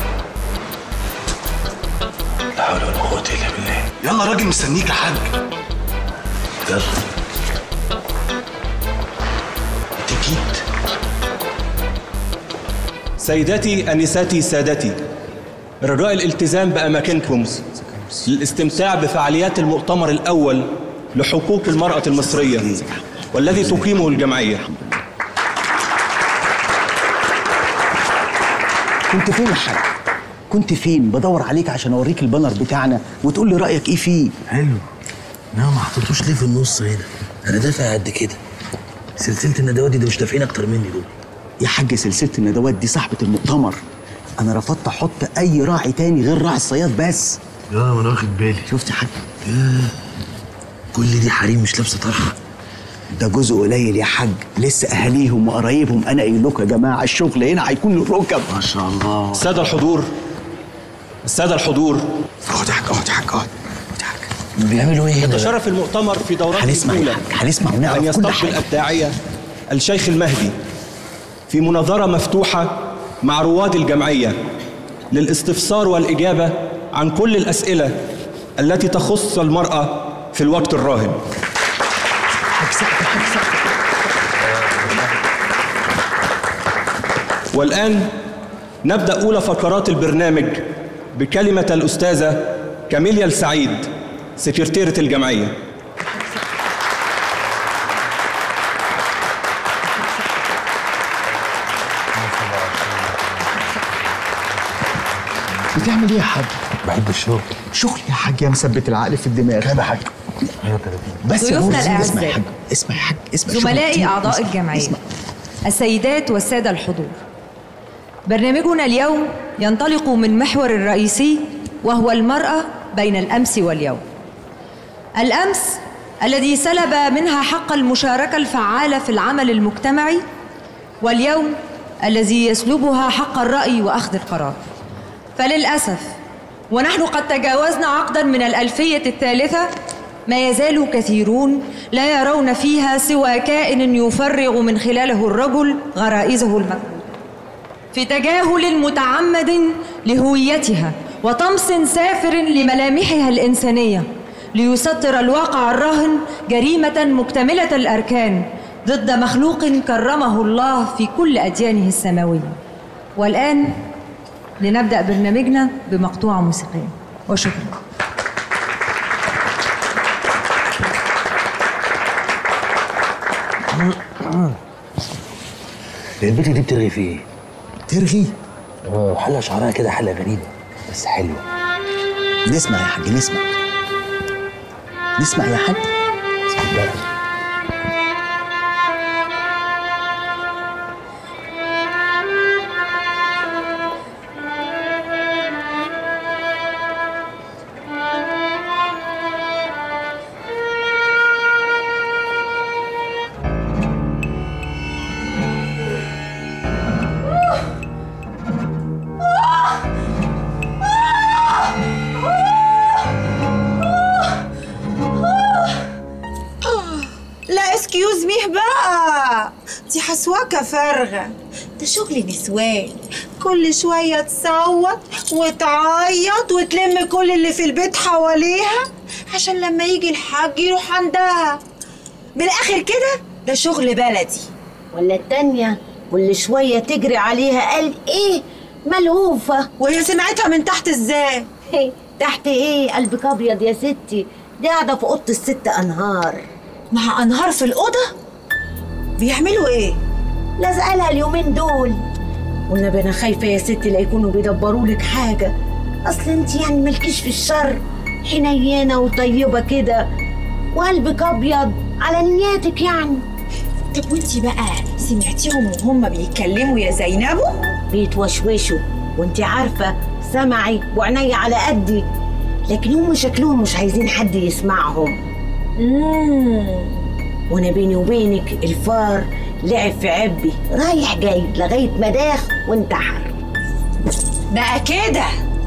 لا حول ولا قوة إلا بالله. يلا راجل مستنيك يا حاج. يلا. اتيكيت. سيداتي أنساتي سادتي، رجاء الالتزام بأماكنكم للاستمتاع بفعاليات المؤتمر الأول لحقوق المرأة المصرية والذي تقيمه الجمعية. كنت فين يا حاج؟ كنت فين؟ بدور عليك عشان اوريك البانر بتاعنا وتقول لي رأيك ايه فيه. حلو. انما ما حطيتوش ليه في النص هنا؟ انا دافع قد كده. سلسلة الندوات دي مش دافعين اكتر مني دول. يا حاج سلسلة الندوات دي صاحبة المؤتمر. انا رفضت احط اي راعي تاني غير راعي الصياد بس. ما انا واخد بالي. شفت يا حاج؟ كل دي حريم مش لابسه طرحه. ده جزء قليل يا حاج، لسه اهاليهم وقرايبهم. انا قايل لكم يا جماعه الشغل هنا هيكون الركب. ما شاء الله. الساده الحضور، الساده الحضور. اقعد يا حاج، اقعد يا حاج، اقعد. بيعملوا ايه هنا؟ يتشرف المؤتمر في دورته الأولى هنسمع ونعرف أن كل يستقبل حاجة. الداعية الشيخ المهدي في مناظرة مفتوحة مع رواد الجمعية للاستفسار والإجابة عن كل الأسئلة التي تخص المرأة في الوقت الراهن. والآن نبدأ أولى فقرات البرنامج بكلمة الأستاذة كاميليا السعيد سكرتيرة الجمعية. بتعمل ايه يا حاج؟ بحب الشغل. شغل يا حاج يا مثبت العقل في الدماغ. كام يا حاج؟ بس يا ضيوفنا نور اسمع يا الأعزاء، حاج، اسمع يا حاج، اسمع. زملائي أعضاء الجمعية، السيدات والسادة الحضور، برنامجنا اليوم ينطلق من محور الرئيسي وهو المرأة بين الأمس واليوم. الأمس الذي سلب منها حق المشاركة الفعالة في العمل المجتمعي، واليوم الذي يسلبها حق الرأي وأخذ القرار. فللأسف ونحن قد تجاوزنا عقداً من الألفية الثالثة، ما يزال كثيرون لا يرون فيها سوى كائن يفرغ من خلاله الرجل غرائزه المكبوتة، في تجاهل متعمد لهويتها وطمس سافر لملامحها الإنسانية، ليسطر الواقع الراهن جريمة مكتملة الأركان ضد مخلوق كرمه الله في كل أديانه السماوية. والآن لنبدأ برنامجنا بمقطوعة موسيقية، وشكرا. البنت دي بترغي في ايه؟ ترغي؟ حلقة شعرها كده حلقة غريبة بس حلوة. نسمع يا حاج، نسمع. نسمع يا حاج. دي حسواكة فارغة، ده شغل نسوان، كل شوية تصوت وتعيط وتلم كل اللي في البيت حواليها عشان لما يجي الحاج يروح عندها. بالآخر كده ده شغل بلدي. ولا التانية واللي شوية تجري عليها قال ايه ملهوفة، وهي سمعتها من تحت ازاي؟ تحت ايه؟ قلبك ابيض يا ستي، دي قاعدة في اوضة الست انهار. مع انهار في الأوضة؟ بيعملوا ايه؟ لازقالها اليومين دول. والنبي انا خايفه يا ستي لا يكونوا بيدبروا لك حاجه، اصل انت يعني مالكيش في الشر، حنينه وطيبه كده وقلبك ابيض على نياتك يعني. طب وانت بقى سمعتيهم وهم بيتكلموا يا زينبو؟ بيتوشوشوا، وانت عارفه سمعي وعيني على قدي، لكن هم شكلهم مش عايزين حد يسمعهم. وانا بيني وبينك الفار لعب في عبي رايح جاي لغايه ما داخ وانتحر. بقى كده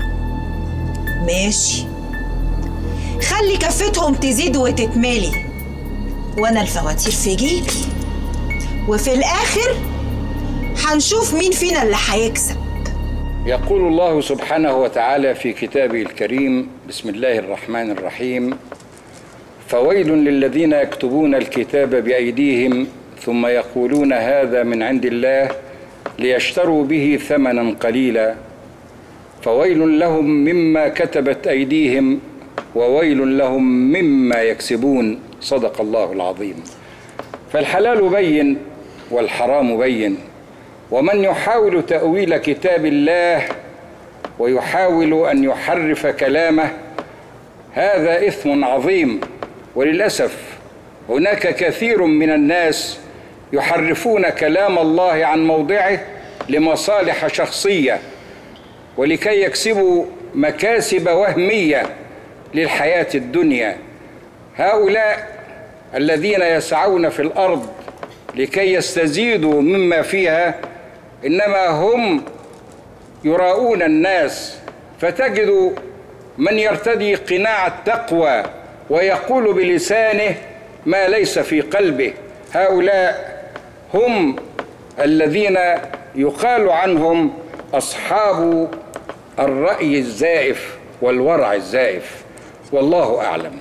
ماشي، خلي كفتهم تزيد وتتملي وانا الفواتير في جيبي، وفي الاخر هنشوف مين فينا اللي هيكسب. يقول الله سبحانه وتعالى في كتابه الكريم: بسم الله الرحمن الرحيم، فويل للذين يكتبون الكتاب بأيديهم ثم يقولون هذا من عند الله ليشتروا به ثمنا قليلا فويل لهم مما كتبت أيديهم وويل لهم مما يكسبون. صدق الله العظيم. فالحلال بين والحرام بين، ومن يحاول تأويل كتاب الله ويحاول أن يحرف كلامه هذا إثم عظيم. وللأسف هناك كثير من الناس يحرفون كلام الله عن موضعه لمصالح شخصية ولكي يكسبوا مكاسب وهمية للحياة الدنيا. هؤلاء الذين يسعون في الأرض لكي يستزيدوا مما فيها إنما هم يراؤون الناس، فتجد من يرتدي قناع التقوى ويقول بلسانه ما ليس في قلبه. هؤلاء هم الذين يقال عنهم أصحاب الرأي الزائف والورع الزائف، والله أعلم.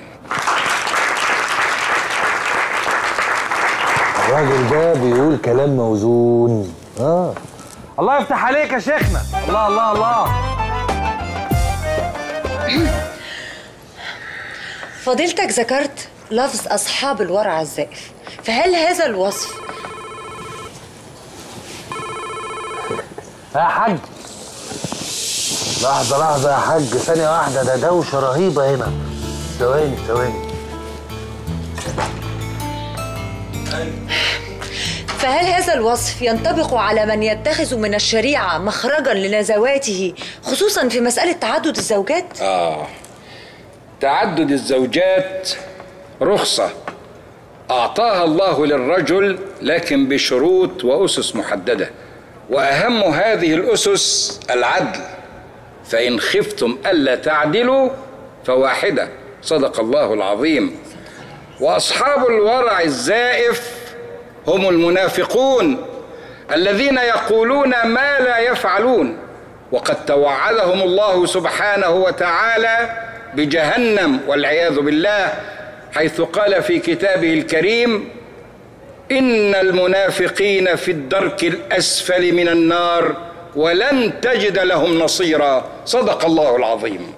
الراجل ده بيقول كلام موزون. الله يفتح عليك يا شيخنا. الله الله الله. فضيلتك ذكرت لفظ أصحاب الورع الزائف، فهل هذا الوصف يا حاج؟ لحظة يا حاج، ثانية واحدة، ده دوشة رهيبة هنا. ثواني. فهل هذا الوصف ينطبق على من يتخذ من الشريعة مخرجا لنزواته، خصوصا في مسألة تعدد الزوجات؟ تعدد الزوجات رخصة أعطاها الله للرجل، لكن بشروط وأسس محددة، وأهم هذه الأسس العدل. فإن خفتم ألا تعدلوا فواحدة، صدق الله العظيم. وأصحاب الورع الزائف هم المنافقون الذين يقولون ما لا يفعلون، وقد توعدهم الله سبحانه وتعالى بجهنم والعياذ بالله، حيث قال في كتابه الكريم: إن المنافقين في الدرك الأسفل من النار ولن تجد لهم نصيرا، صدق الله العظيم.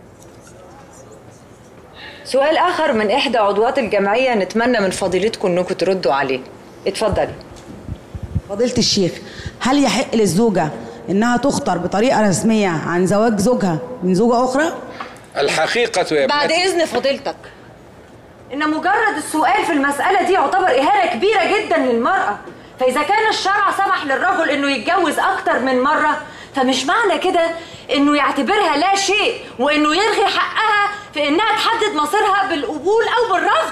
سؤال آخر من إحدى عضوات الجمعية نتمنى من فضيلتكم أنكم تردوا عليه. اتفضلي. فضيلة الشيخ، هل يحق للزوجة إنها تخطر بطريقة رسمية عن زواج زوجها من زوجة أخرى؟ الحقيقة يا بعد إذن فضيلتك، إن مجرد السؤال في المسألة دي يعتبر إهانة كبيرة جدا للمرأة، فإذا كان الشرع سمح للرجل إنه يتجوز أكتر من مرة، فمش معنى كده إنه يعتبرها لا شيء وإنه يلغي حقها في إنها تحدد مصيرها بالقبول أو بالرفض.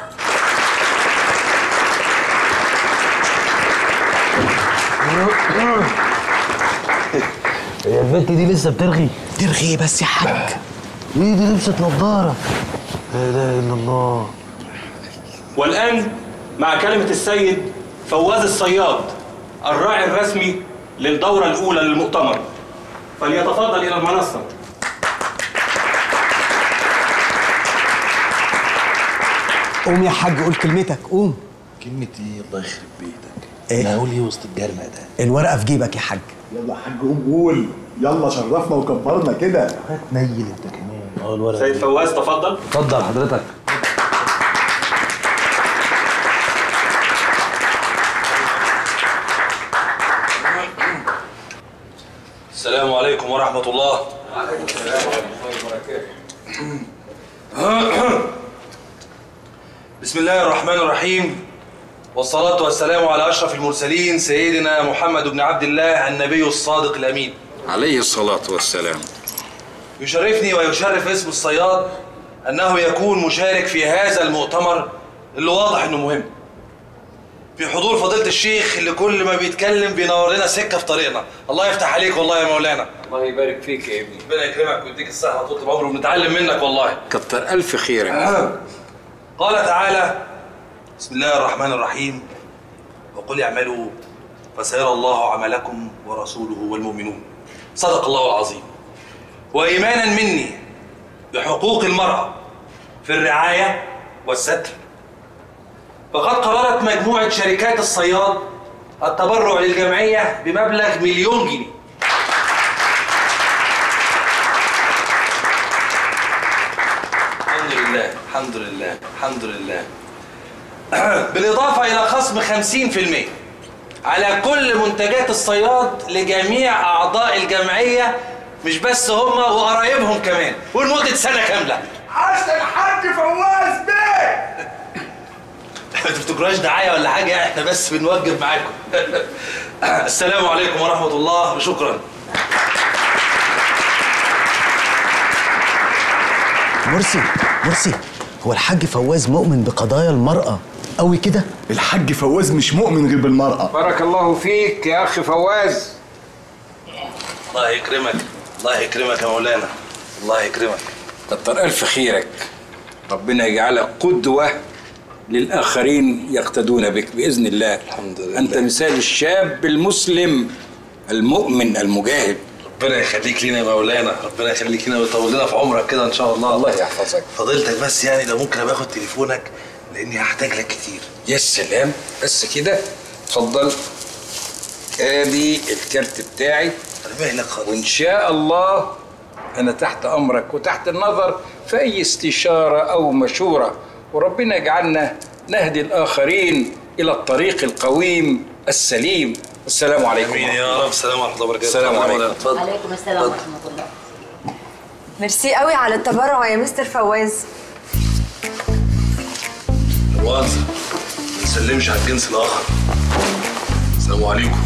هي البنت دي لسه بترغي؟ ترغي ايه بس يا حاج؟ ايه دي لبست نظارة؟ لا اله الا الله. والآن مع كلمة السيد فواز الصياد، الراعي الرسمي للدورة الأولى للمؤتمر، فليتفضل إلى المنصة. قوم يا حاج، قول كلمتك، قوم. كلمة ايه؟ الله يخرب بيتك. إيه؟ انا هقول ايه وسط الجرمة ده؟ الورقة في جيبك يا حاج. يلا يا حاج قوم قول، يلا شرفنا وكبرنا كده. هتنيل انت كمان. الورقة سيد فواز تفضل. اتفضل حضرتك. السلام عليكم ورحمة الله. وعليكم السلام ورحمة الله وبركاته. بسم الله الرحمن الرحيم، والصلاة والسلام على أشرف المرسلين سيدنا محمد بن عبد الله النبي الصادق الأمين عليه الصلاة والسلام. يشرفني ويشرف اسم الصياد أنه يكون مشارك في هذا المؤتمر اللي واضح أنه مهم، في حضور فضيلة الشيخ اللي كل ما بيتكلم بينور لنا سكة في طريقنا. الله يفتح عليك والله يا مولانا. الله يبارك فيك يا ابني. ربنا يكرمك ويديك الصحة وطول العمر، وبنتعلم منك والله. كتر ألف خيرك. قال تعالى: بسم الله الرحمن الرحيم، وقل اعملوا فسيرى الله عملكم ورسوله والمؤمنون، صدق الله العظيم. وإيمانا مني بحقوق المرأة في الرعاية والستر، فقد قررت مجموعة شركات الصياد التبرع للجمعية بمبلغ 1,000,000 جنيه. الحمد لله الحمد لله الحمد لله. بالإضافة إلى خصم 50% على كل منتجات الصياد لجميع أعضاء الجمعية، مش بس هم وقرايبهم كمان، ولمدة سنة كاملة. عشان الحاج فواز بيه. ما تفتكروهاش دعاية ولا حاجة، احنا بس بنوجب معاكم. السلام عليكم ورحمة الله وشكرا. مرسي، هو الحاج فواز مؤمن بقضايا المرأة قوي كده؟ الحاج فواز مش مؤمن غير بالمرأة. بارك الله فيك يا أخي فواز. الله يكرمك، الله يكرمك يا مولانا، الله يكرمك. كتر ألف خيرك، ربنا يجعلك قدوة للآخرين يقتدون بك بإذن الله. الحمد لله. أنت مثال الشاب المسلم المؤمن المجاهد. ربنا يخليك لينا يا مولانا، ربنا يخليك لينا ويطول لنا في عمرك كده ان شاء الله. الله يحفظك. فضيلتك بس يعني لو ممكن ابقى اخد تليفونك لاني هحتاج لك كتير. يا سلام، بس كده اتفضل. ادي الكارت بتاعي. مهلك خالص. وان شاء الله انا تحت امرك وتحت النظر في اي استشاره او مشوره، وربنا يجعلنا نهدي الاخرين الى الطريق القويم السليم. السلام عليكم. امين يا رب. السلام ورحمه الله وبركاته. السلام عليكم. اتفضل. عليكم السلام ورحمه الله. ميرسي قوي على التبرع يا مستر فواز. فواز ما تسلمش على الجنس الاخر. السلام عليكم.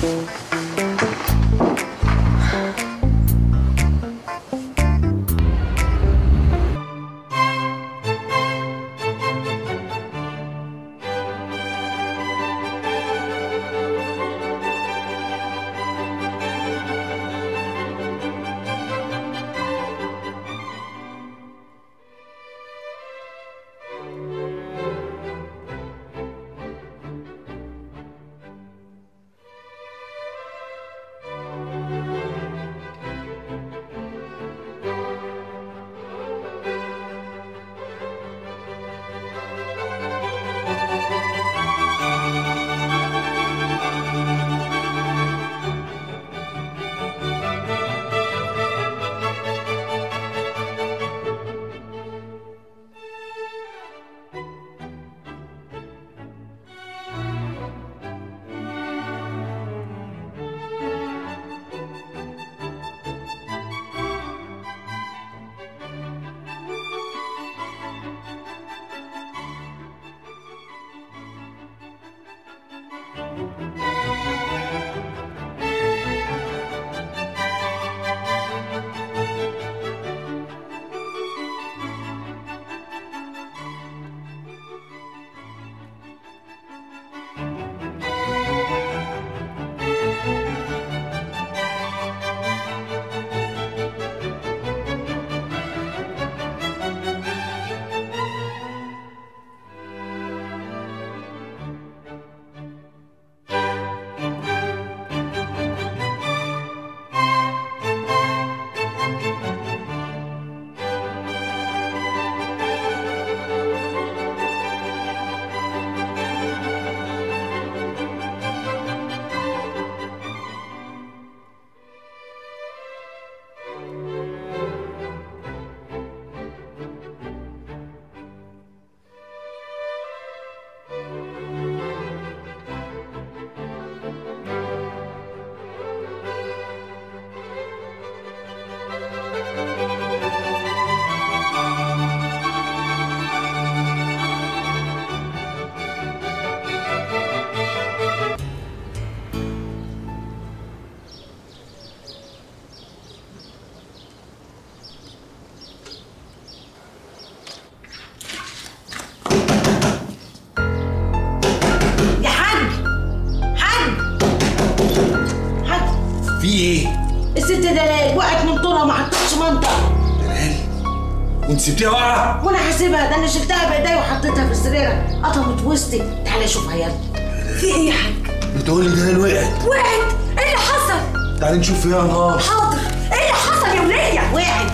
الست دلال وقعت من طولها وما حطتش منطقه. دلال؟ وانت سبتيها واقعه؟ وانا هسيبها؟ ده انا شلتها بايديا وحطيتها في السريره، قطمت وسطي. تعالى شوفها يلا. في ايه يا حاج؟ بتقولي دلال وقعت؟ وقعت؟ ايه اللي حصل؟ تعالي نشوف فيها نهار. حاضر. ايه اللي حصل يا وليه؟ وقعت.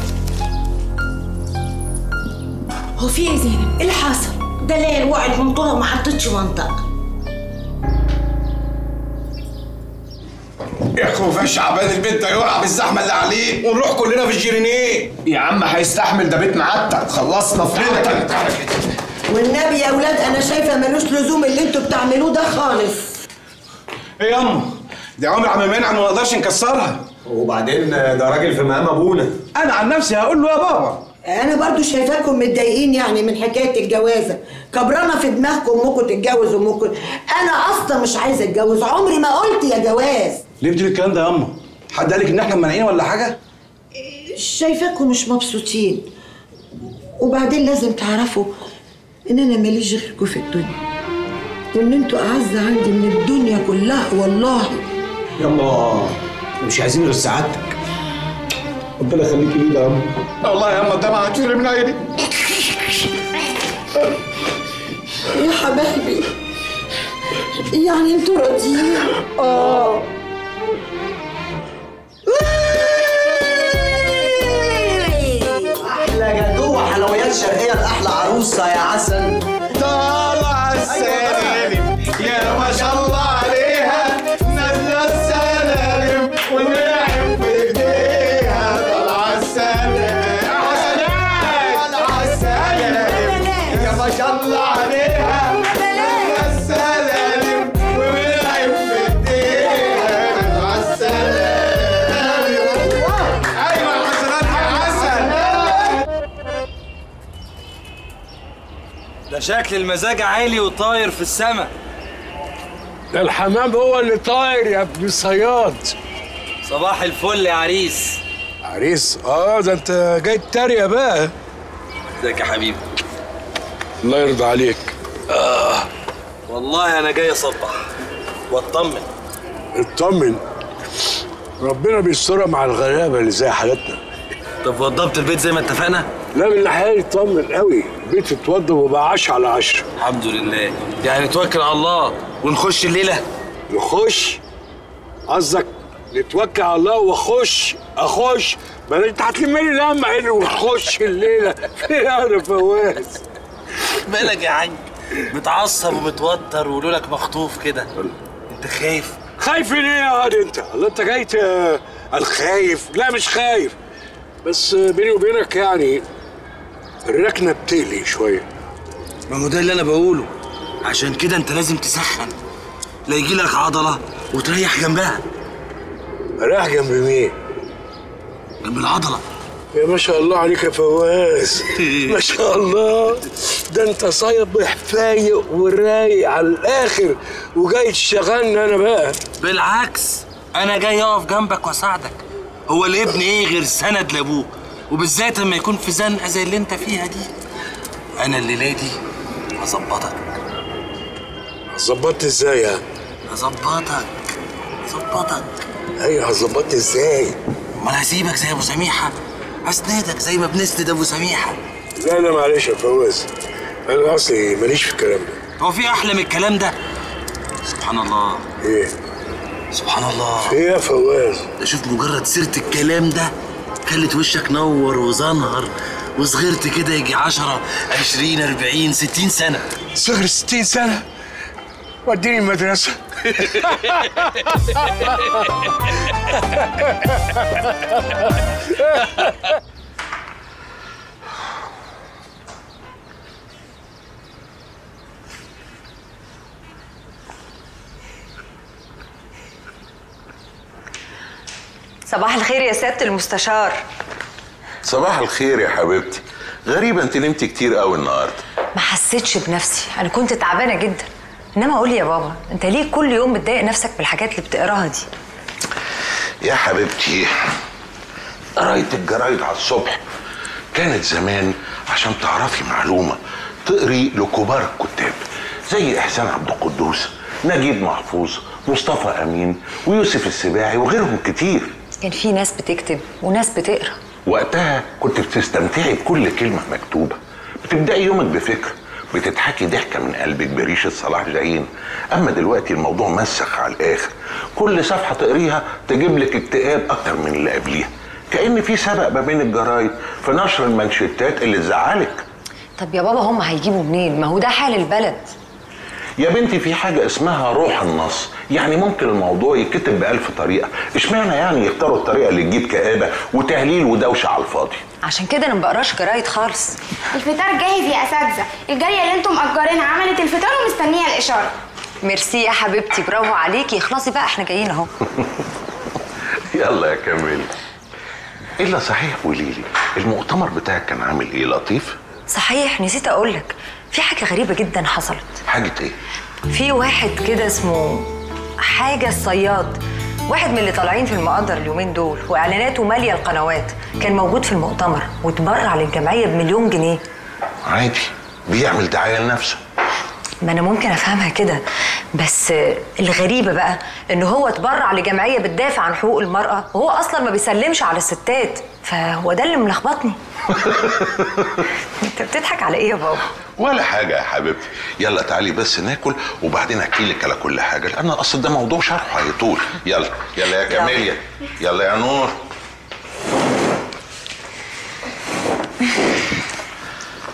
هو في ايه يا زينب؟ ايه اللي حصل؟ دلال وقعت من طولها وما حطتش منطقه. يا خوفا شعبان البيت ده يقع بالزحمه اللي عليه ونروح كلنا في الجيرينيه. يا عم هيستحمل، ده بيت معتق. خلصنا في ليله. والنبي يا اولاد انا شايفه ملوش لزوم اللي انتوا بتعملوه ده خالص. ايه ياما؟ دي عمر عم مانع ما نقدرش نكسرها. وبعدين ده راجل في مقام ابونا. انا عن نفسي هقول له يا بابا. انا برضو شايفاكم متضايقين يعني من حكايه الجوازه، كبرانه في دماغكم امكم تتجوز امكم. انا اصلا مش عايزه اتجوز، عمري ما قلت يا جواز. ليه بتقولي الكلام ده يا اما؟ حد قالك ان احنا مانعين ولا حاجه؟ شايفاكم مش مبسوطين، وبعدين لازم تعرفوا ان انا ماليش غيركم في الدنيا، وان انتوا اعز عندي من الدنيا كلها والله. يلا مش عايزين غير سعادتك. ربنا يخليكي لينا يا اما. والله يا اما الدمعه هتفرق من عيني. يا حبايبي يعني انتوا راضيين؟ الشرقيه لاحلى عروسه يا عسل. طالعه السلالم يا ما شاء الله عليها، نازله السلالم ونعم في ايديها. طالعه السلالم طالعه السلالم يا ما شاء الله عليها، نازله السلالم ونعم في ايديها. طالعه السلالم. ايوه الحسنات يا عسل. ده شكل المزاج عالي وطاير في السما. ده الحمام هو اللي طاير يا ابن الصياد. صباح الفل يا عريس. عريس؟ ده انت جاي تتريق بقى. ازيك يا حبيبي؟ الله يرضى عليك. والله انا جاي اصبح واطمن. اطمن، ربنا بيسترها مع الغلابه اللي زي حالتنا. طب وضبت البيت زي ما اتفقنا؟ لا من ناحيه اطمن قوي، البيت اتوضب وبقى 10 على 10. الحمد لله. يعني نتوكل على الله ونخش الليله؟ نخش؟ قصدك نتوكل على الله اخش؟ ما انت هتلم لي لما هنا ونخش الليله فين انا فواز؟ مالك يا عم؟ متعصب ومتوتر ولولك مخطوف كده. انت خايف؟ خايف ليه يا واد انت؟ الله انت جاي الخايف؟ لا مش خايف، بس بيني وبينك يعني الركنه بتقلق شويه. ما هو ده اللي انا بقوله، عشان كده انت لازم تسخن، لا يجي لك عضله وتريح جنبها. اريح جنب مين؟ جنب العضله. يا ما شاء الله عليك يا فواز، ما شاء الله، ده انت صايب فايق ورايق على الاخر وجاي تشغلني انا بقى. بالعكس انا جاي اقف جنبك واساعدك. هو الابن ايه غير سند لابوه، وبالذات لما يكون في زنقه زي اللي انت فيها دي. انا الليله دي هظبطك. هظبطت ازاي يعني؟ هظبطك. ايوه هظبطت ازاي؟ امال هسيبك زي ابو سميحه؟ هسندك زي ما بنسند ابو سميحه. لا معلش يا فواز، انا اصلي ماليش في الكلام ده. هو في احلى من الكلام ده؟ سبحان الله. ايه؟ سبحان الله. في ايه يا فواز؟ ده شوف مجرد سيره الكلام ده خلت وشك نور وزنهر وصغرت كده يجي 10 20 40 60 سنه. صغر 60 سنه؟ وديني المدرسه. صباح الخير يا سيادة المستشار. صباح الخير يا حبيبتي. غريبة انت نمتي كتير قوي النهارده. ما حسيتش بنفسي، انا كنت تعبانة جدا. انما قولي يا بابا، انت ليه كل يوم بتضايق نفسك بالحاجات اللي بتقراها دي؟ يا حبيبتي قراية الجرايد على الصبح كانت زمان عشان تعرفي معلومة تقري لكبار الكتاب زي إحسان عبد القدوس، نجيب محفوظ، مصطفى أمين ويوسف السباعي وغيرهم كتير. كان في ناس بتكتب وناس بتقرا. وقتها كنت بتستمتعي بكل كلمة مكتوبة، بتبدأي يومك بفكرة، بتضحكي ضحكة من قلبك بريشة صلاح جاهين. أما دلوقتي الموضوع مسخ على الآخر، كل صفحة تقريها تجيب لك اكتئاب أكتر من اللي قبليها، كأن في سبق ما بين الجرايد في نشر المانشيتات اللي تزعلك. طب يا بابا هم هيجيبوا منين؟ ما هو ده حال البلد. يا بنتي في حاجة اسمها روح النص، يعني ممكن الموضوع يتكتب بألف طريقة، اشمعنى يعني يختاروا الطريقة اللي تجيب كآبة وتهليل ودوشة على الفاضي؟ عشان كده انا ما بقراش جرايد خالص. الفطار جاهز يا اساتذه، الجاريه اللي انتم مأجرينها عملت الفطار ومستنيه الاشاره. ميرسي يا حبيبتي، برافو عليكي. اخلصي بقى احنا جايين اهو. يلا يا كمال. الا صحيح قولي لي، المؤتمر بتاعك كان عامل ايه؟ لطيف؟ صحيح نسيت اقولك، في حاجه غريبه جدا حصلت. حاجه ايه؟ في واحد كده اسمه حاجه الصياد، واحد من اللي طالعين في المقدر اليومين دول واعلاناته ماليه القنوات، كان موجود في المؤتمر واتبرع للجمعيه ب1,000,000 جنيه. عادي، بيعمل دعايه لنفسه. ما انا ممكن افهمها كده، بس الغريبه بقى ان هو اتبرع لجمعيه بتدافع عن حقوق المراه وهو اصلا ما بيسلمش على الستات، فهو ده اللي ملخبطني. انت بتضحك على ايه يا بابا؟ ولا حاجه يا حبيبتي. يلا تعالي بس ناكل وبعدين احكي لك على كل حاجه، لان اصل ده موضوع شرحه هيطول. يلا يلا يا كاميليا، يلا يا نور.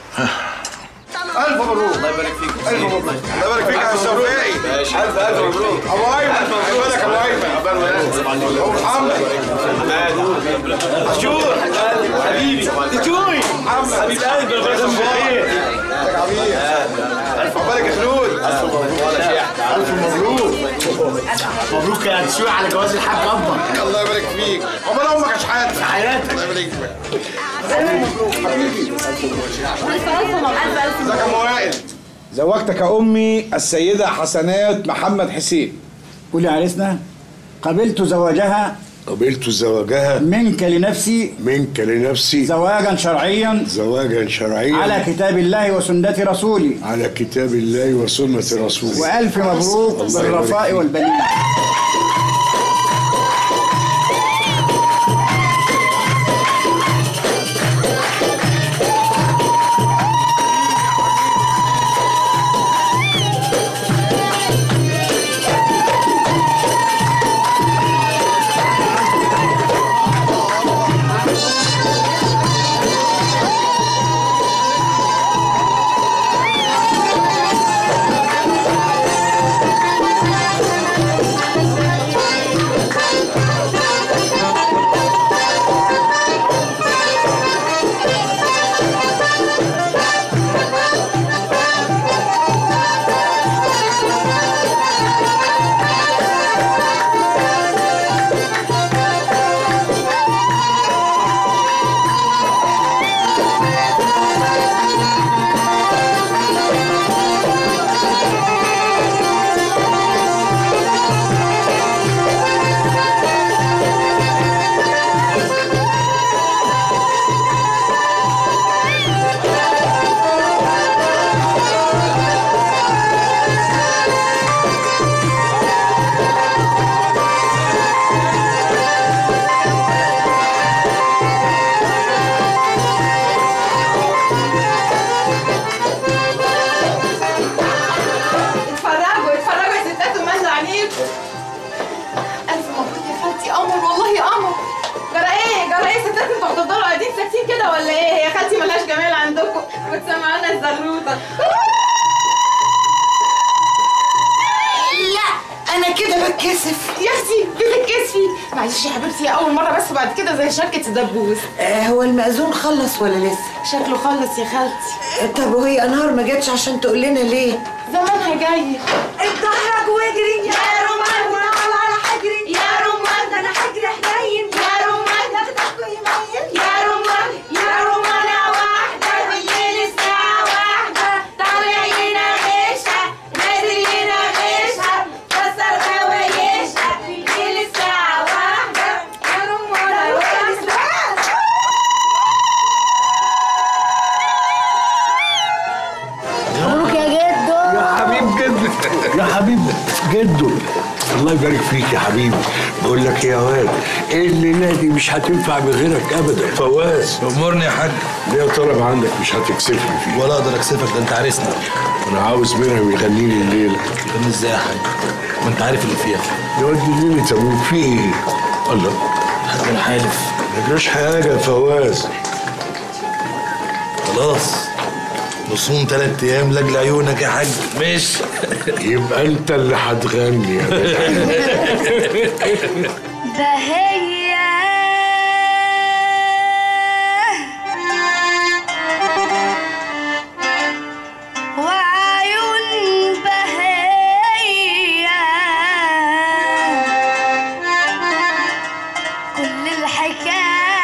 الله يبارك فيك يا شوقي. الف مبروك. ابو ايمن عقبالك يا ابو ايمن. ابو محمد عاشور حبيبي تجوي محمد حبيب قلبي يا باشا بخير. ازيك يا حبيبي؟ الف مبارك يا خلود. الف مبروك ولا شيخ. الف مبروك. مبروك يا تسويق على جواز الحاج ابا. الله يبارك فيك. عقبال امك يا شحات في حياتك. الله يبارك فيك. الف مبروك حبيبي. الف مبروك. ازيك يا ام وائل؟ زوجتك يا امي السيده حسنات محمد حسين. قولي عريسنا قبلت زواجها منك لنفسي زواجا شرعيا على كتاب الله وسنة رسولي وألف مبروك بالرفاء والبنين. هو المأذون خلص ولا لسه؟ شكله خلص يا خالتي. طب وهي انهار ما جاتش عشان تقول لنا ليه؟ زمانها جايه. اتدحرج واجري يا رومان ونعل على حجري يا رومان ده انا حجري حنين يا رومان ناخدك ويمين يا رومان يا رومانة واحدة بالليل الساعة واحدة طالع ينغشها نازل ينغشها كسر غوايشها بالليل الساعة واحدة يا رومانة واحدة. مبروك يا جدو. يا حبيب جدو يا حبيب جدو الله يبارك فيك يا حبيبي. بقول لك يا واد الليله دي مش هتنفع بغيرك ابدا. فواز امرني يا حاج. ليه طلب عندك مش هتكسفني فيه؟ ولا اقدر اكسفك، ده انت عريسنا. انا عاوز منهم يغني لي الليله. يغني ازاي يا حاج؟ ما انت عارف اللي فيها. يودي ليله ابوك في ايه؟ الله حاج انا حالف. ما جراش حاجه يا فواز. خلاص نصوم 3 ايام لاجل عيونك يا حاج. ماشي. يبقى انت اللي هتغني يا بهية وعيون بهية كل الحكاية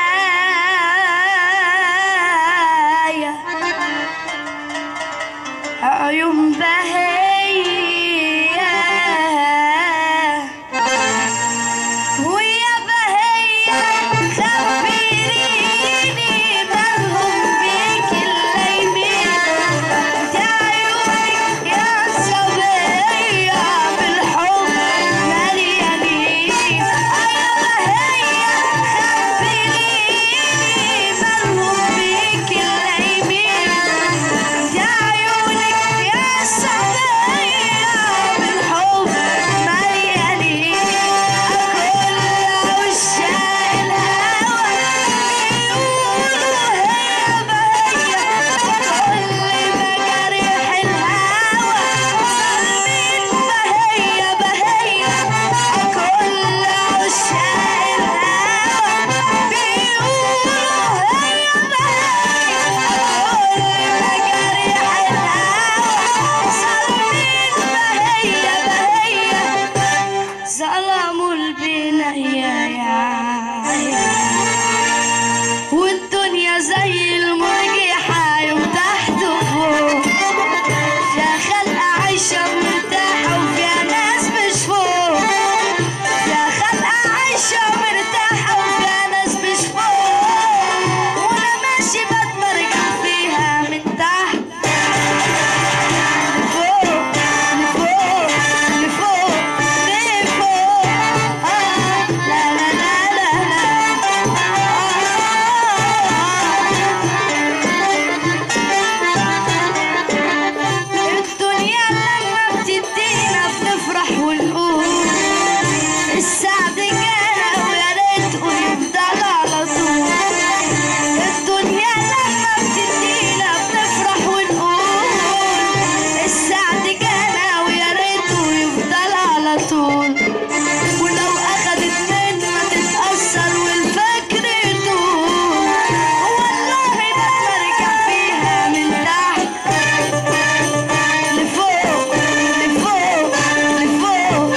عيون بهية ويا بهية يطول، ولو أخدت من ما تتأثر والفكر يطول، والله ما برجع فيها من تحت لفوق لفوق لفوق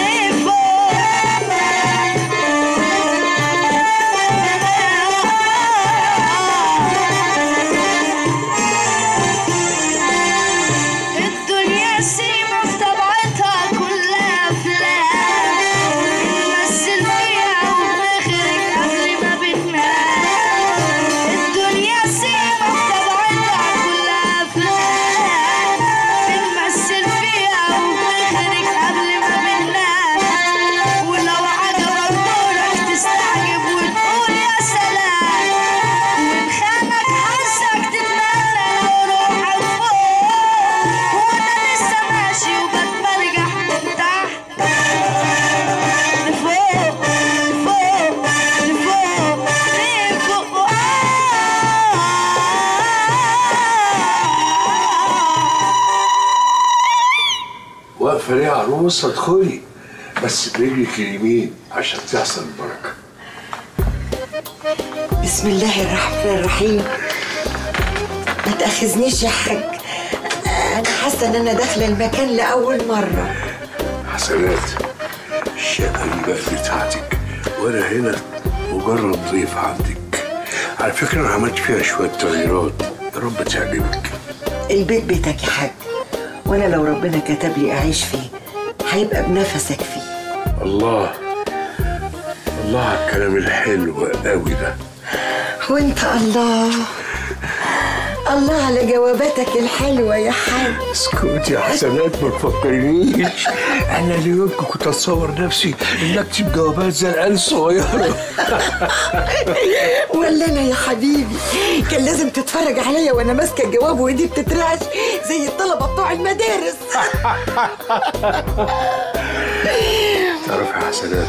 الدنيا سيما في طبيعتها كلها أفلام، بنمثل فيها وبنخرج قبل ما بننام. الدنيا سيما في طبيعتها كلها أفلام، بنمثل فيها وبنخرج قبل ما بننام. ولو عجبك دورك تستعجب وتقول يا سلام، وإن خانك حظك تتمنى لو روحك فوق، وأنا لسه ماشي وبتمرجح من تحت لفوق لفوق لفوق لفوق. واقفه ليه يا عروسه؟ ادخلي بس برجلك اليمين عشان تحصل البركه. بسم الله الرحمن الرحيم. ما تأخذنيش يا حاج، أنا حاسة إن أنا داخلة المكان لأول مرة. حسنات، الشقه دي بقى بتاعتك وانا هنا مجرد ضيف عندك. على فكره انا عملت فيها شويه تغييرات، يا رب تعجبك. البيت بيتك يا حاج، وأنا لو ربنا كتب لي أعيش فيه هيبقى بنفسك فيه. الله الله على الكلام الحلو قوي ده. وأنت الله الله على جواباتك الحلوة يا حاج. اسكتي يا حسنات، ما تفكرنيش. انا اليوم كنت اتصور نفسي ان اكتب جوابات زي العيال الصغيره. ولا انا يا حبيبي كان لازم تتفرج عليا وانا ماسكه الجواب وايدي بتترعش زي الطلبه بتوع المدارس. تعرف يا حسنات،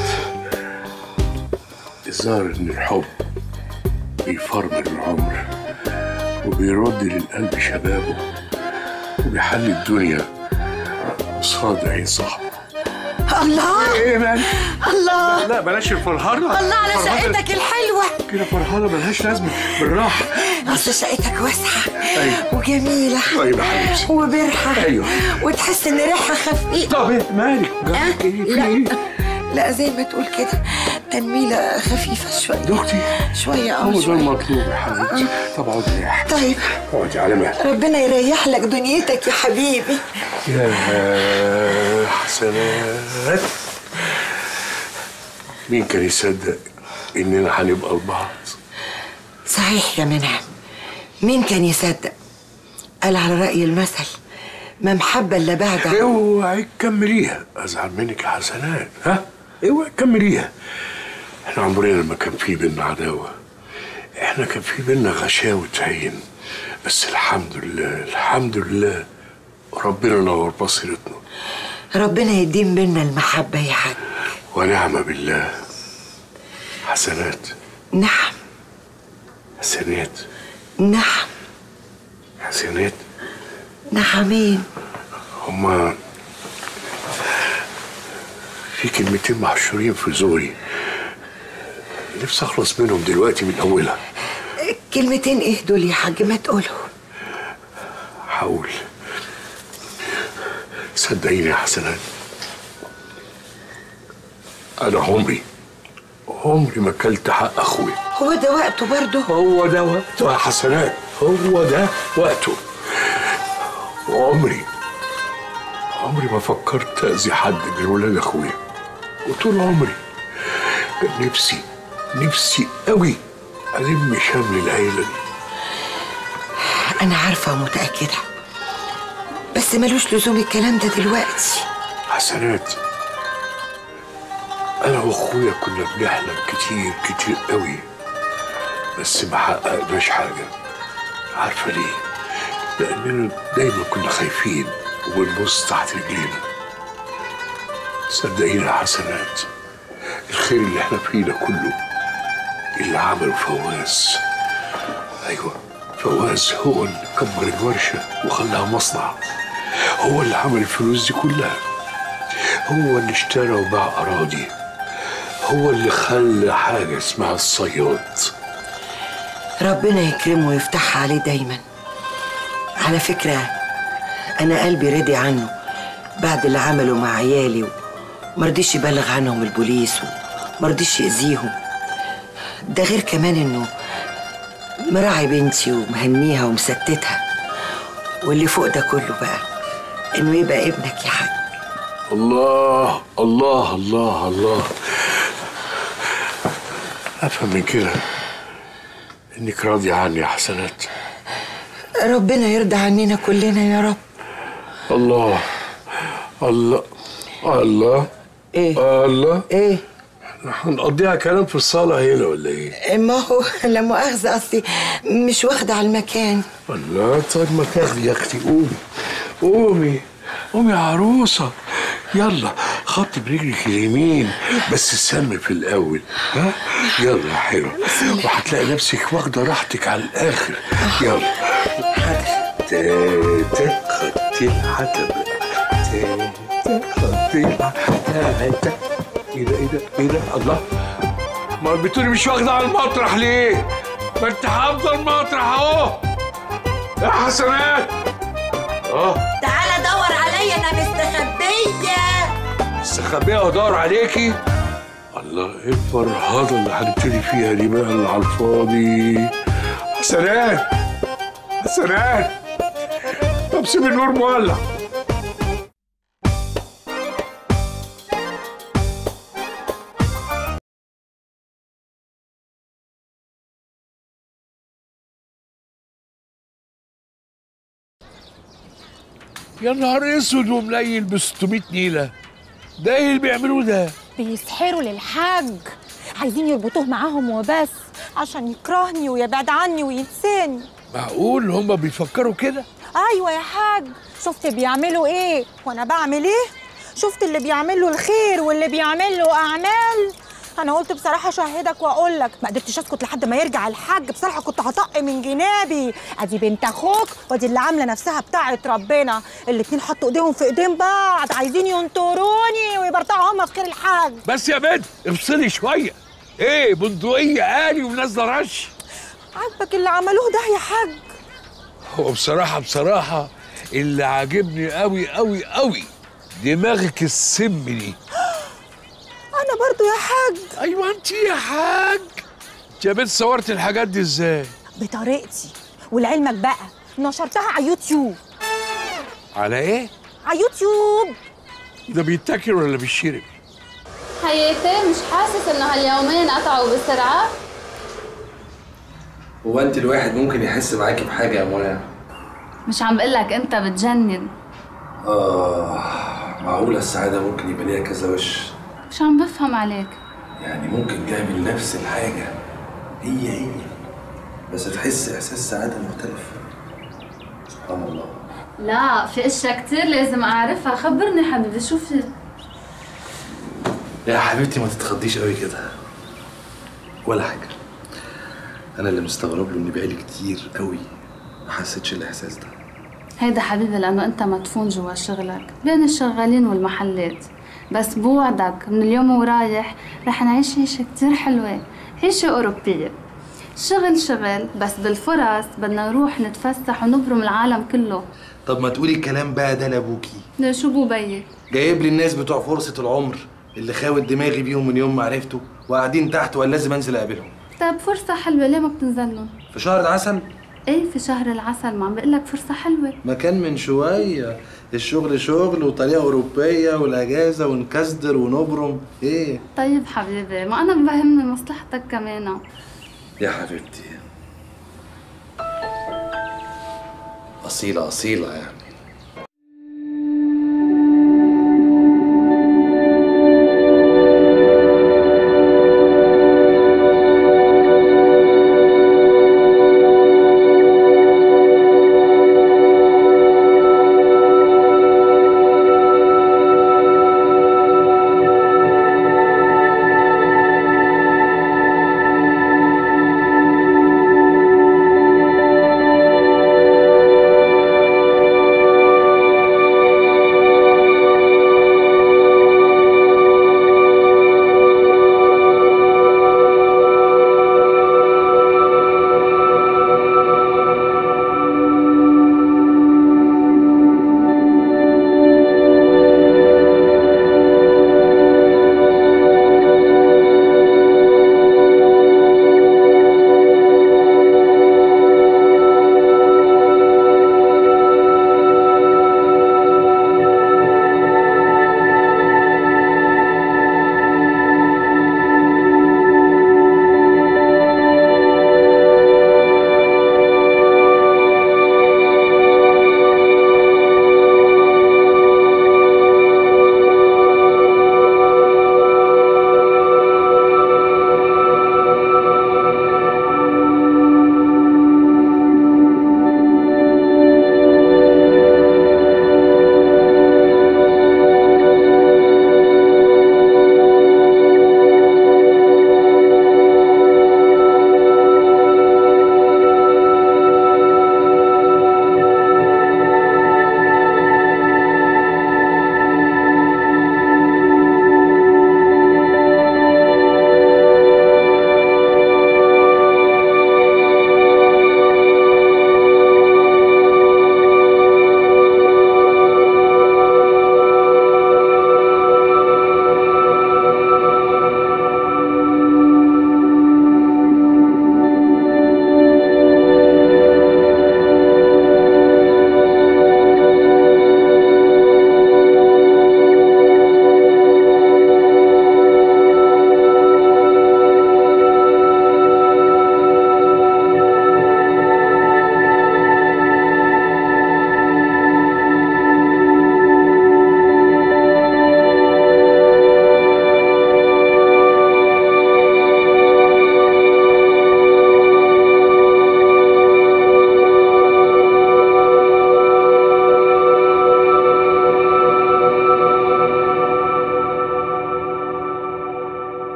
الظاهر ان الحب بيفرمل العمر وبيرد للقلب شبابه وبيحل الدنيا قصاد عين صاحبه. الله ايه مالك؟ الله لا بلاش الفرهانه. الله على شقتك الحلوه كده. فرهانه ملهاش لازمه، بالراحه. اصل شقتك واسعه أيوة. وجميله. طيب يا حبيبتي. وبرحه. ايوه. وتحس ان ريحها خفيفه. طب ايه مالك؟ جنبك ايه؟ في ايه؟ لا زي ما تقول كده تنميله خفيفه شويه. دكتي شويه هو ده المطلوب يا حبيبتي. طب اقعدي ريح. طيب اقعدي على مهلك. ربنا يريح لك دنيتك يا حبيبي. يا حسنات، مين كان يصدق اننا هنبقى لبعض؟ صحيح يا منعم، مين كان يصدق؟ قال على رأي المثل ما محبة الا بعد. اوعي تكمليها، ازعل منك يا حسنات. ها اوعي تكمليها. احنا عمرنا ما كان في بينا عداوه، احنا كان في بينا غشاوه عين. بس الحمد لله الحمد لله ربنا نور بصيرتنا. ربنا يديم بينا المحبة يا حاج. ونعم بالله. حسنات. نعم. حسنات. نعم. حسنات. نعمين. هما في كلمتين محشورين في زوري، نفسي اخلص منهم دلوقتي من اولها. كلمتين ايه دول يا حاج؟ ما تقولهم. حاول. صدقيني يا حسنات، انا عمري ما اكلت حق اخويا. هو ده وقته برضه؟ هو ده وقته يا حسنات، هو ده وقته. وعمري ما فكرت اذي حد من ولاد اخويا، وطول عمري كان نفسي قوي الم شمل العيله دي. انا عارفه ومتاكده، بس ملوش لزوم الكلام ده دلوقتي. حسنات، انا واخويا كنا بنحلم كتير قوي، بس ما حققناش حاجه. عارفه ليه؟ لاننا دايما كنا خايفين وبنبص تحت رجلينا. صدقيني يا حسنات، الخير اللي احنا فيه ده كله اللي عمله فواز. ايوه فواز هو اللي كبر الورشه وخلاها مصنع، هو اللي عمل الفلوس دي كلها. هو اللي اشترى وباع أراضي، هو اللي خلى حاجة اسمها الصياد. ربنا يكرمه ويفتحها عليه دايما. على فكرة أنا قلبي رضي عنه بعد اللي عمله مع عيالي، ومرضيش يبلغ عنهم البوليس ومرضيش يأذيهم. ده غير كمان إنه مراعي بنتي ومهنيها ومستتها، واللي فوق ده كله بقى إنه يبقى ابنك يا حاج. الله الله الله الله، أفهم من كده إنك راضية عني يا حسنات. ربنا يرضى عننا كلنا يا رب. الله الله الله. ايه؟ الله ايه؟ هنقضيها كلام في الصالة هنا ولا ايه؟ ما هو لا مؤاخذة، أصلي مش واخدة على المكان. الله، طيب ما تاخدي يا أختي. قومي قومي قومي يا عروسة، يلا خطي برجلك اليمين بس السم في الأول، ها؟ يلا يا حلوة، وهتلاقي نفسك واخدة راحتك على الآخر. يلا. تاتا خطي الحتب، تاتا خطي الحتب. ايه ده ايه ده ايه ده؟ الله، ما بتقولي مش واخدة على المطرح ليه؟ ما انت حافظة المطرح اهو يا حسنات. تعالى دور عليا، أنا مستخبية. مستخبية وادور عليكي؟ الله، ايه الفرهضة اللي هنبتدي فيها دي بقى اللي على الفاضي؟ حسنات حسنات، طب سيب النور مولع. يا نهار اسود ومليل ب 600 نيله، ده ايه اللي بيعملوه ده؟ بيسحروا للحاج، عايزين يربطوه معاهم وبس عشان يكرهني ويبعد عني وينساني. معقول هما بيفكروا كده؟ ايوه يا حاج، شفت بيعملوا ايه وانا بعمل ايه؟ شفت اللي بيعمل له الخير واللي بيعمل له اعمال. انا قلت بصراحه اشهدك واقول لك، ما قدرتش اسكت لحد ما يرجع الحاج. بصراحه كنت هطق من جنابي. ادي بنت اخوك وادي اللي عامله نفسها بتاعه ربنا، الاتنين حطوا ايديهم في ايدين بعض عايزين ينطروني ويبرطعوا هما في خير الحاج. بس يا بنت افصلي شويه، ايه بندقيه آلي ونازله رش؟ عاجبك اللي عملوه ده يا حاج؟ هو بصراحه اللي عاجبني قوي قوي قوي دماغك السم دي. أنا برضو يا حاج. أيوة أنت يا حاج. أنت يا بنت صورتي الحاجات دي إزاي؟ بطريقتي، ولعلمك بقى نشرتها على يوتيوب. على إيه؟ على يوتيوب. ده بيتاكل ولا بيشرب؟ حياتي مش حاسس إنه هاليومين قطعوا بسرعة؟ هو أنت الواحد ممكن يحس معاكي بحاجة يا منى؟ مش عم بقلك أنت بتجنن. معقولة السعادة ممكن يبقى ليها كذا وش؟ مش عم بفهم عليك. يعني ممكن تعمل نفس الحاجة هي بس تحس إحساس سعادة مختلف. سبحان الله. لا، في اشياء كتير لازم أعرفها، خبرني حبيبي شو في؟ يا حبيبتي ما تتخضيش قوي كده ولا حاجة. أنا اللي مستغرب له إن بقالي كتير قوي ما حسيتش الإحساس ده. هيدا حبيبي لأنه أنت مدفون جوا شغلك بين الشغالين والمحلات، بس بوعدك من اليوم ورايح رح نعيش عيشة كتير حلوة، عيشة أوروبية. شغل بس بالفرص بدنا نروح نتفسح ونبرم العالم كله. طب ما تقولي الكلام بقى ده لأبوكي. ليه شو بو بيي؟ جايب لي الناس بتوع فرصة العمر اللي خاوت دماغي بيهم من يوم ما عرفته وقاعدين تحت ولا لازم انزل اقابلهم. طيب فرصة حلوة ليه ما بتنزلهم؟ في شهر العسل؟ ايه في شهر العسل، ما عم بقلك فرصة حلوة. ما كان من شوية الشغل شغل وطريقة أوروبية والأجازة ونكسدر ونبرم ايه؟ طيب حبيبي، ما أنا بهمني مصلحتك كمان. يا حبيبتي أصيلة يعني.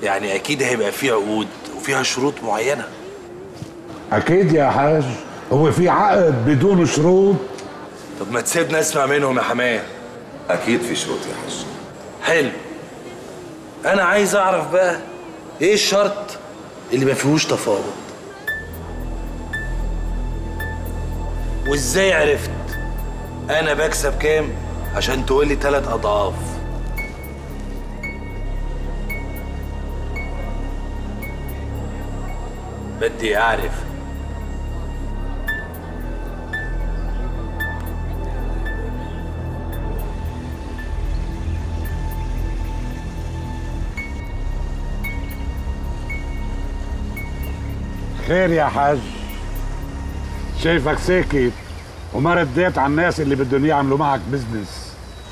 يعني اكيد هيبقى فيه عقود وفيها شروط معينه. اكيد يا حاج، هو في عقد بدون شروط؟ طب ما تسيبنا نسمع منهم يا حمايه. اكيد في شروط يا حاج. حلو. انا عايز اعرف بقى ايه الشرط اللي ما فيهوش تفاوض؟ وازاي عرفت انا بكسب كام عشان تقولي 3 اضعاف؟ بدي اعرف. خير يا حاج، شايفك ساكت وما رديت على الناس اللي بدهم يعملوا معك بزنس.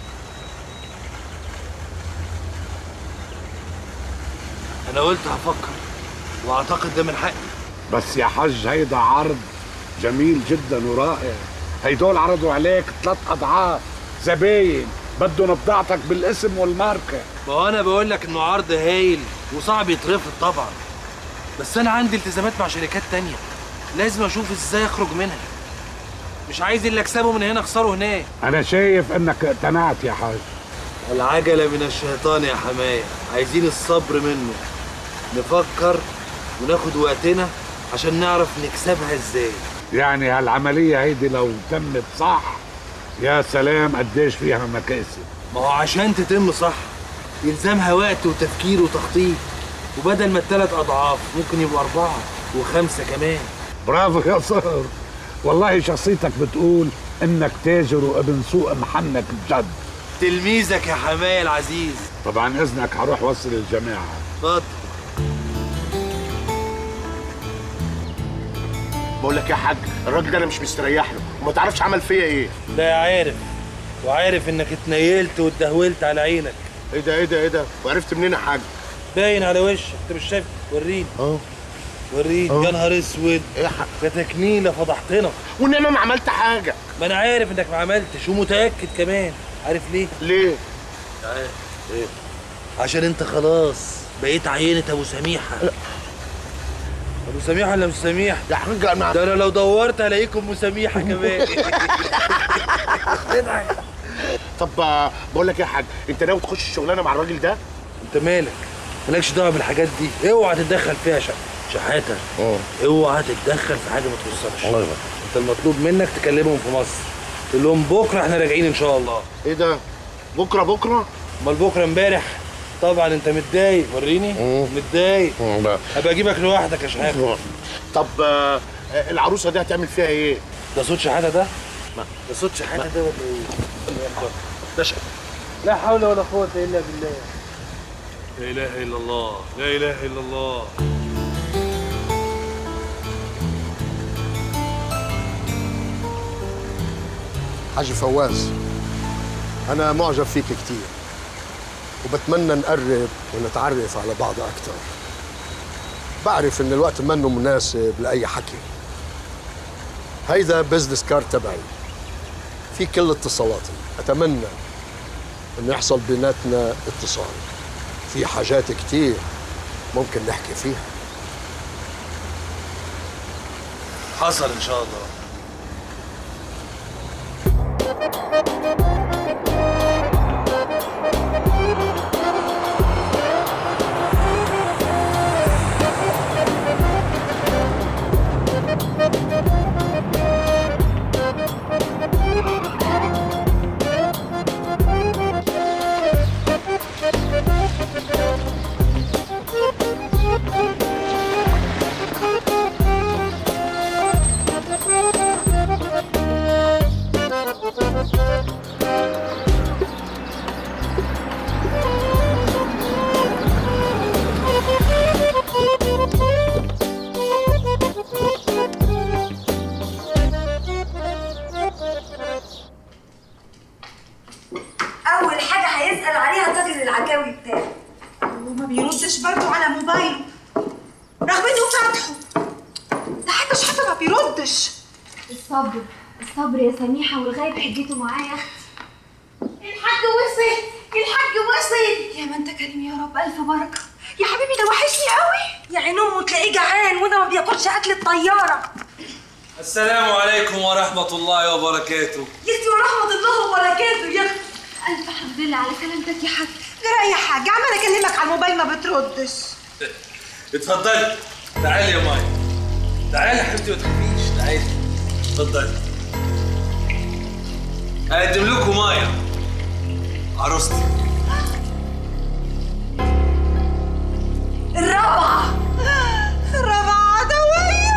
انا قلت هفكر واعتقد ده من حقي. بس يا حاج هيدا عرض جميل جدا ورائع. هيدول عرضوا عليك 3 أضعاف زباين بدهم بضاعتك بالاسم والماركة. ما هو انا بقول لك انه عرض هايل وصعب يترفض طبعا، بس انا عندي التزامات مع شركات تانية لازم اشوف ازاي اخرج منها. مش عايز اللي اكسبه من هنا اخسره هناك. انا شايف انك اقتنعت يا حاج. العجلة من الشيطان يا حماية، عايزين الصبر منه. نفكر وناخد وقتنا عشان نعرف نكسبها ازاي. يعني هالعملية هيدي لو تمت صح يا سلام قديش فيها مكاسب. ما هو عشان تتم صح يلزمها وقت وتفكير وتخطيط، وبدل ما ال3 أضعاف ممكن يبقوا 4 و5 كمان. برافو يا صهر، والله شخصيتك بتقول انك تاجر وابن سوق محنك بجد. تلميذك يا حماية العزيز. طبعا اذنك هروح وصل الجماعة. اتفضل. بقول لك يا حاج، الراجل ده انا مش مستريح له وما تعرفش عمل فيا ايه. ده عارف، وعارف انك اتنيلت واتدهولت على عينك. ايه ده وعرفت منين يا حاج؟ باين على وشك، انت مش شايف؟ وريني. وريني. يا نهار اسود. ايه يا حاج؟ ده تكنيله فضحتنا. وانما ما عملت حاجه. ما انا عارف انك ما عملتش ومتاكد كمان. عارف ليه؟ ليه؟ عارف ايه؟ عشان انت خلاص بقيت عينة ابو سميحه. ابو سميحه ولا مش سميح؟ يا حاج انا ده انا لو دورت هلاقيكم ام سميحه كمان. طب بقول لك يا حاج، انت ناوي تخش الشغلانه مع الراجل ده؟ انت مالك؟ مالكش دعوه بالحاجات دي، اوعى تتدخل فيها شحاته. اوعى تتدخل في حاجه ما تخصكش. الله يبارك. انت المطلوب منك تكلمهم في مصر، تقول لهم بكره احنا راجعين ان شاء الله. ايه ده؟ بكره؟ امال بكره امبارح. طبعا انت متضايق. وريني. متضايق. هبقى اجيبك لوحدك يا شحاته. طب العروسه دي هتعمل فيها ايه؟ ده صوت شحاته ده؟ ده صوت شحاته ده ولا ايه؟ ده لا حول ولا قوه الا بالله. لا اله الا الله، لا اله الا الله. حاج فواز، أنا معجب فيك كتير وبتمنى نقرب ونتعرف على بعض أكتر. بعرف إن الوقت منه مناسب لأي حكي. هيدا بزنس كارد تبعي في كل اتصالاتي. أتمنى إنه يحصل بيناتنا اتصال. في حاجات كتير ممكن نحكي فيها. حصل إن شاء الله. أول حاجة هيسأل عليها الراجل العكاوي بتاعه، وما بيردش برضه على موبايله رغم إنه فاتحه. ده حتى شحاتة ما بيردش. الصبر يا سميحة، والغايب حجته معايا يا أختي. الحاج وصل، الحاج وصل. يا ما أنت كريم يا رب، ألف بركة. يا حبيبي ده وحشني قوي. يا عين امه تلاقيه جعان وده ما بياكلش اكل الطياره. السلام عليكم ورحمة الله وبركاته. يا اختي ورحمة الله وبركاته يا اختي. الف حمد لله على سلامتك يا حاج. جرى يا حاج عمال اكلمك على الموبايل ما بتردش. اتفضلي. تعالي يا ماي. تعالي يا حبيبتي ما تخافيش، تعالي. اتفضلي. اقدم لكم مايا عروستي. الرابعة عدوية.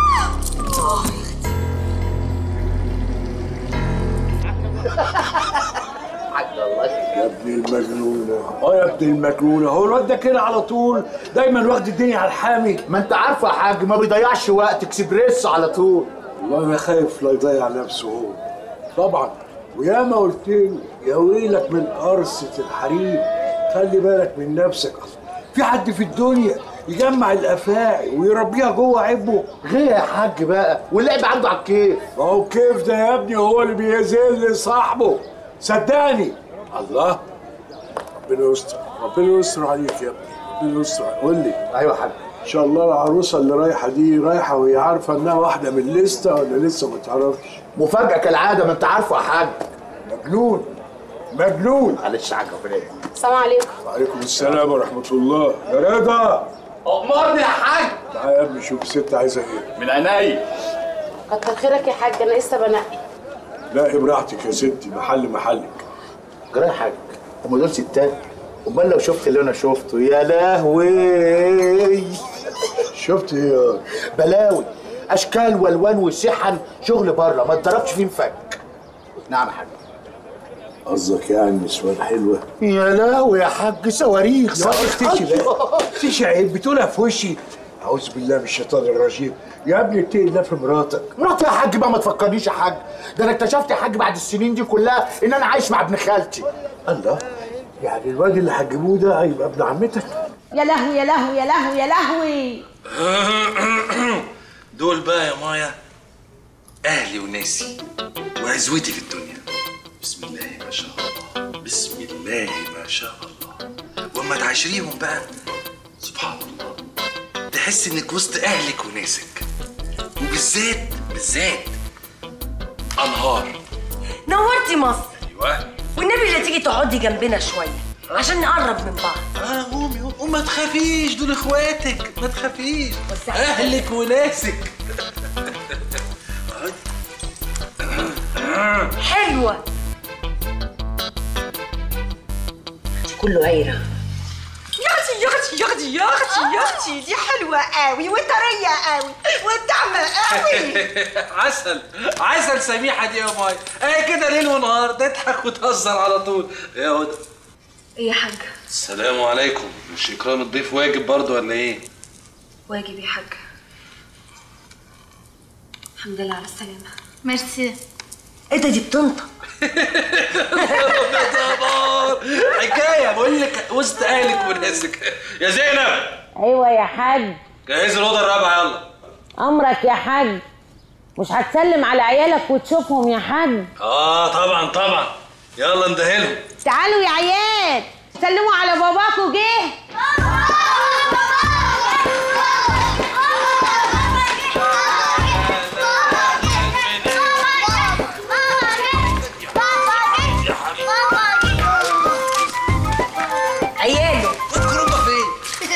يا ابن المجنونة، يا ابن المجنونة، هو الواد ده كده على طول دايما واخد الدنيا على الحامي. ما انت عارفه يا حاج ما بيضيعش وقت، اكسبريس على طول. والله انا خايف لا يضيع نفسه هو. طبعا وياما قلت له يا ويلك من قرصة الحريم، خلي بالك من نفسك. في حد في الدنيا يجمع الافاعي ويربيها جوه عبه غير يا حاج بقى، واللعب عنده على الكيف. ما هو الكيف ده يا ابني هو اللي بيذل صاحبه، صدقني. الله، ربنا يستر، ربنا يستر عليك يا ابني، ربنا يستر. قول لي. ايوه يا حاج. ان شاء الله العروسه اللي رايحه دي رايحه وهي عارفه انها واحده من الليسته ولا لسه ما تعرفش؟ مفاجاه كالعاده، ما انت عارفه يا حاج. مجنون مجنون. معلش يا حاج ربنا يهديك. السلام عليكم. وعليكم السلام ورحمه الله. يا رضا امرني يا حاج. تعالى يا ابني شوف الست عايزه ايه. من عينيا. كتر خيرك يا حاج، انا لسه بنقي. لا براحتك يا ستي، محلك. جرى يا حاج، هم دول ستات؟ امال لو شفت اللي انا شفته يا لهوي. شفت ايه يا بلاوي، اشكال والوان وسحن، شغل بره ما اتضربش فيه مفك. نعم يا حاج. قصدك يعني نسوان حلوه؟ يا لهوي يا حاج، صواريخ اختشي بقى، اختشي عيب بتقولها في وشي. اعوذ بالله من الشيطان الرجيم. يا ابني اتقي الله في مراتك. مراتي يا حاج بقى ما تفكرنيش يا حاج، ده انا اكتشفت يا حاج بعد السنين دي كلها ان انا عايش مع ابن خالتي. الله، يعني الواد اللي هتجيبوه ده هيبقى ابن عمتك؟ يا لهوي يا لهوي يا لهوي يا لهوي. دول بقى يا مايا اهلي وناسي وعزوتي في الدنيا. بسم الله ما شاء الله، بسم الله ما شاء الله. واما تعاشريهم بقى سبحان الله تحس انك وسط اهلك وناسك، وبالذات انهار. نورتي مصر. ايوه. والنبي اللي تيجي تقعدي جنبنا شويه عشان نقرب من بعض. قومي وما تخافيش، دول اخواتك، ما تخافيش، اهلك وناسك. حلوه. كله عيره. يا اختي دي حلوه قوي وطريه قوي ودعمه قوي. عسل سميحه دي يا ماي. كده ليل ونهار تضحك وتهزر على طول. يا هدى. ايه يا حاج؟ السلام عليكم. مش اكرام الضيف واجب برضه ولا ايه؟ واجب يا حاج. الحمد لله على السلامه. ميرسي. ايه ده، دي بتنطق. حكايه بقول لك وسط اهلك وناسك. يا زينب. ايوه يا حاج. جهزي الاوضه الرابعه يلا. امرك يا حاج. مش هتسلم على عيالك وتشوفهم يا حاج؟ طبعا. يلا اندهلهم. تعالوا يا عيال سلموا على باباكوا جه. عياله اذكر امه فين؟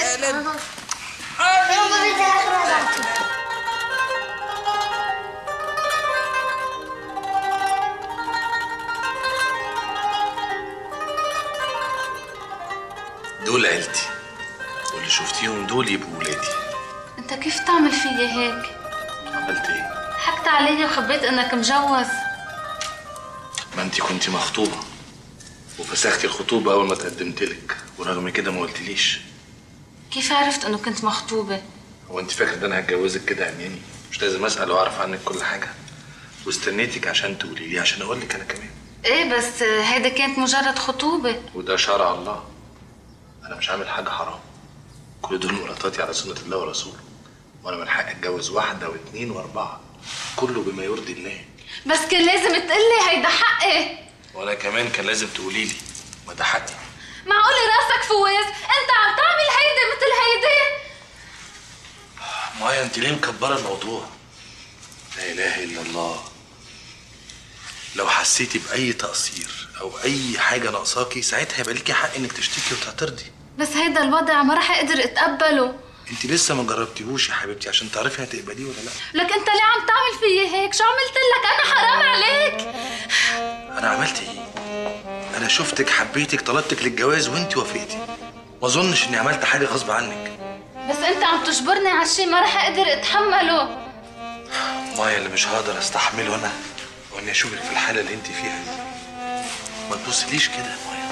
دول عيلتي، واللي شفتيهم دول يبقوا ولادي. انت كيف تعمل فيا هيك؟ عملت ايه؟ حكت علي وخبيت انك مجوز. ما انت كنتي مخطوبه وفسختي الخطوبه اول ما تقدمت لك، ورغم كده ما قلتليش. كيف عرفت انه كنت مخطوبه؟ هو انت فاكره ان انا هتجوزك كده عمياني؟ مش لازم اسال واعرف عنك كل حاجه؟ واستنيتك عشان تقولي لي عشان اقول لك انا كمان. ايه بس هيدا كانت مجرد خطوبه. وده شرع الله، انا مش عامل حاجه حرام. كل دول مراتاتي على سنه الله ورسوله، وانا من حقي اتجوز واحده واثنين واربعه، كله بما يرضي الله. بس كان لازم تقلي هيدا حقي. وانا كمان كان لازم تقولي لي ما ده حقي. معقول راسك فواز انت عم تعمل هيدا عملت لهيدي؟ مايا انت ليه مكبره الموضوع؟ لا اله الا الله. لو حسيتي باي تقصير او اي حاجه ناقصاكي ساعتها يبقى ليكي حق انك تشتكي وتعترضي. بس هيدا الوضع ما رح اقدر اتقبله. انت لسه ما جربتيهوش يا حبيبتي عشان تعرفي هتقبليه ولا لا. لك انت ليه عم تعمل فيي هيك؟ شو عملت لك؟ انا حرام عليك. انا عملت ايه؟ انا شفتك حبيتك طلبتك للجواز وانت وافقتي. ما اظنش اني عملت حاجه غصب عنك. بس انت عم تجبرني على شيء ما رح اقدر اتحمله. مايا اللي مش هقدر استحمله انا واني اشوفك في الحاله اللي انت فيها دي. ما تبصليش كده يا مايا.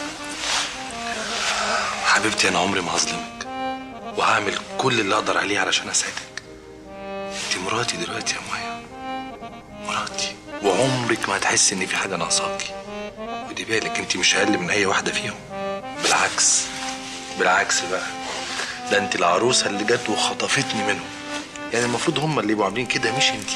حبيبتي انا عمري ما هظلمك وهعمل كل اللي اقدر عليه علشان اساعدك. انت مراتي دلوقتي يا مايا، مراتي، وعمرك ما هتحسي ان في حاجه ناقصاكي. ودي بالك انت مش اقل من اي واحده فيهم. بالعكس بالعكس بقى، ده انت العروسه اللي جت وخطفتني منهم. يعني المفروض هم اللي يبقوا عاملين كده مش انت.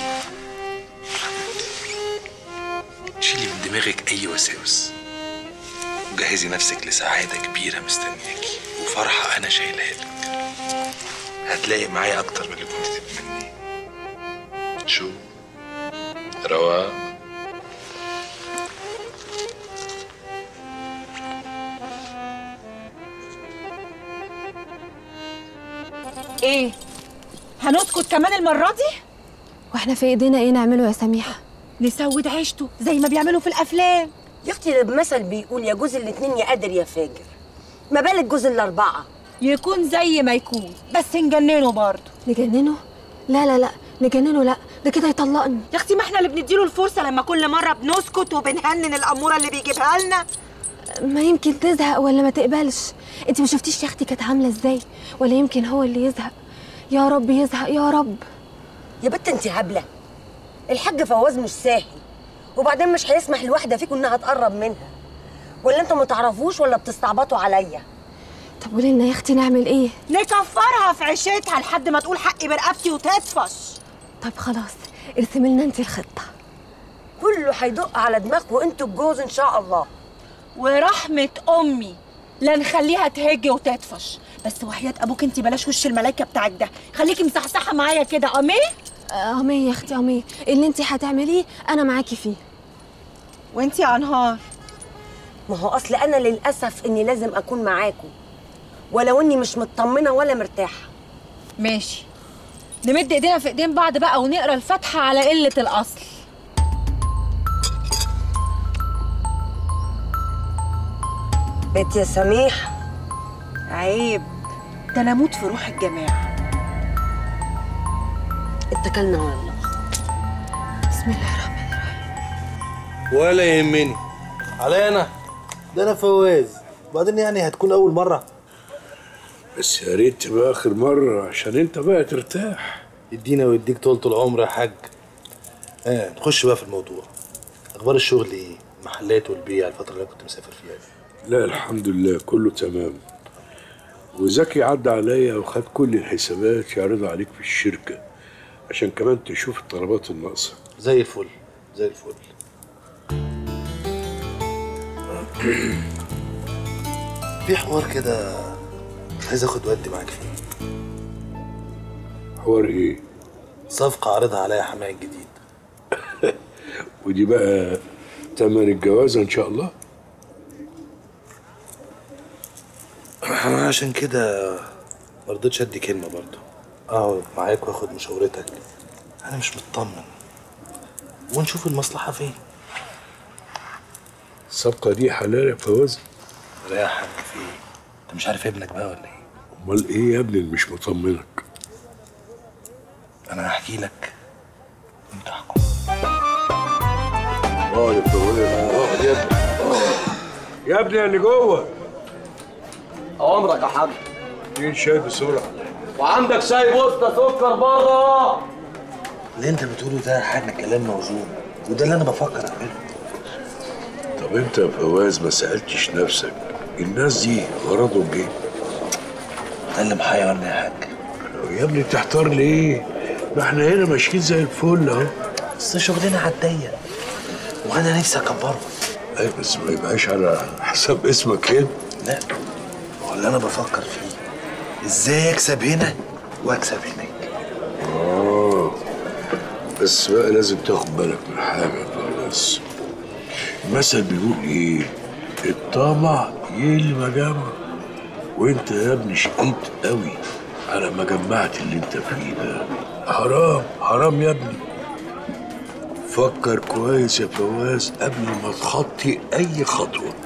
شيلي من دماغك اي وساوس وجهزي نفسك لسعاده كبيره مستنياكي وفرحه انا شايلها لك. هتلاقي معايا اكتر من اللي كنت تتمنيه. شو رواق. ايه؟ هنسكت كمان المرة دي؟ واحنا في ايدينا ايه نعمله يا سميحة؟ نسود عيشته زي ما بيعملوا في الافلام. يا اختي المثل بيقول يا جوز الاتنين يا قادر يا فاجر، ما بالك جوز الاربعه؟ يكون زي ما يكون، بس نجننه برضه. نجننه؟ لا لا لا نجننه لا، ده كده يطلقني. يا اختي ما احنا اللي بنديله الفرصه لما كل مره بنسكت وبنهنن الاموره اللي بيجيبها لنا. ما يمكن تزهق ولا ما تقبلش. انت ما شفتيش يا اختي كانت عامله ازاي؟ ولا يمكن هو اللي يزهق. يا رب يزهق يا رب. يا بت انت هبله، الحاج فواز مش ساهل، وبعدين مش هيسمح لواحده فيكم انها تقرب منها. ولا انتوا ما تعرفوش ولا بتستعبطوا عليا؟ طب قولي لنا يا اختي نعمل ايه؟ نكفرها في عيشتها لحد ما تقول حقي برقبتي وتطفش. طب خلاص ارسمي لنا انت الخطه. كله هيدق على دماغكم انتوا الجوز ان شاء الله. ورحمه امي لا نخليها تهج وتطفش، بس وحياه ابوك انت بلاش وش الملايكه بتاعك ده، خليكي مصحصحه معايا كده. امي امي يا اختي امي، اللي انت هتعمليه انا معاكي فيه. وانت يا انهار؟ ما هو اصل انا للاسف اني لازم اكون معاكم ولو اني مش مطمنه ولا مرتاحه. ماشي، نمد ايدينا في ايدين بعض بقى ونقرا الفاتحه على قله الاصل. بنت يا سميح عيب، ده انا اموت في روح الجماعه. اتكلنا على الله. بسم الله الرحمن الرحيم. ولا يهمني علي انا، ده انا فواز، وبعدين يعني هتكون اول مره. بس يا ريت تبقى اخر مره عشان انت بقى ترتاح. يدينا ويديك طولة العمر يا حاج. نخش بقى في الموضوع. اخبار الشغل ايه؟ المحلات والبيع الفتره اللي كنت مسافر فيها دي؟ لا الحمد لله كله تمام. وزكي عدى عليا وخد كل الحسابات يعرضها عليك في الشركه عشان كمان تشوف الطلبات الناقصه. زي الفل زي الفل. في حوار كده عايز اخد ودي معاك فيه. حوار ايه؟ صفقة عارضها عليا حماية الجديد. ودي بقى تمن الجوازة ان شاء الله؟ انا عشان كده مرضتش ادي كلمة برضه. اقعد معاك واخد مشورتك. انا مش مطمن ونشوف المصلحة فين. الصفقة دي حلال يا فواز؟ لا يا حاج في ايه؟ انت مش عارف ابنك بقى ولا ايه؟ امال ايه يا ابني اللي مش مطمنك؟ انا هحكي لك وانت احكم. يا فواز يا ابني، يا ابني اللي جوه. اوامرك يا حاج. اتنين شاي بسرعه. وعندك شاي بوسطه سكر بره. اللي انت بتقوله ده يا حاج كلام موزون، وده اللي انا بفكر اعمله. طب انت يا فواز ما سالتش نفسك الناس دي غرضهم ايه؟ ده اللي محيرني يا حاج. يا ابني تحتار ليه؟ ما احنا هنا ماشيين زي الفل اهو. بس شغلنا على الضيق وانا نفسي اكبره. ايوه بس ما يبقاش على حساب اسمك كده. لا، هو اللي انا بفكر فيه ازاي اكسب هنا واكسب هناك. بس بقى لازم تاخد بالك من حاجه بس. المثل بيقول ايه؟ الطمع يلي جمع. وانت يا ابني شقيت قوي على ما جمعت اللي انت فيه ده. حرام حرام يا ابني. فكر كويس يا فواز قبل ما تخطي اي خطوه.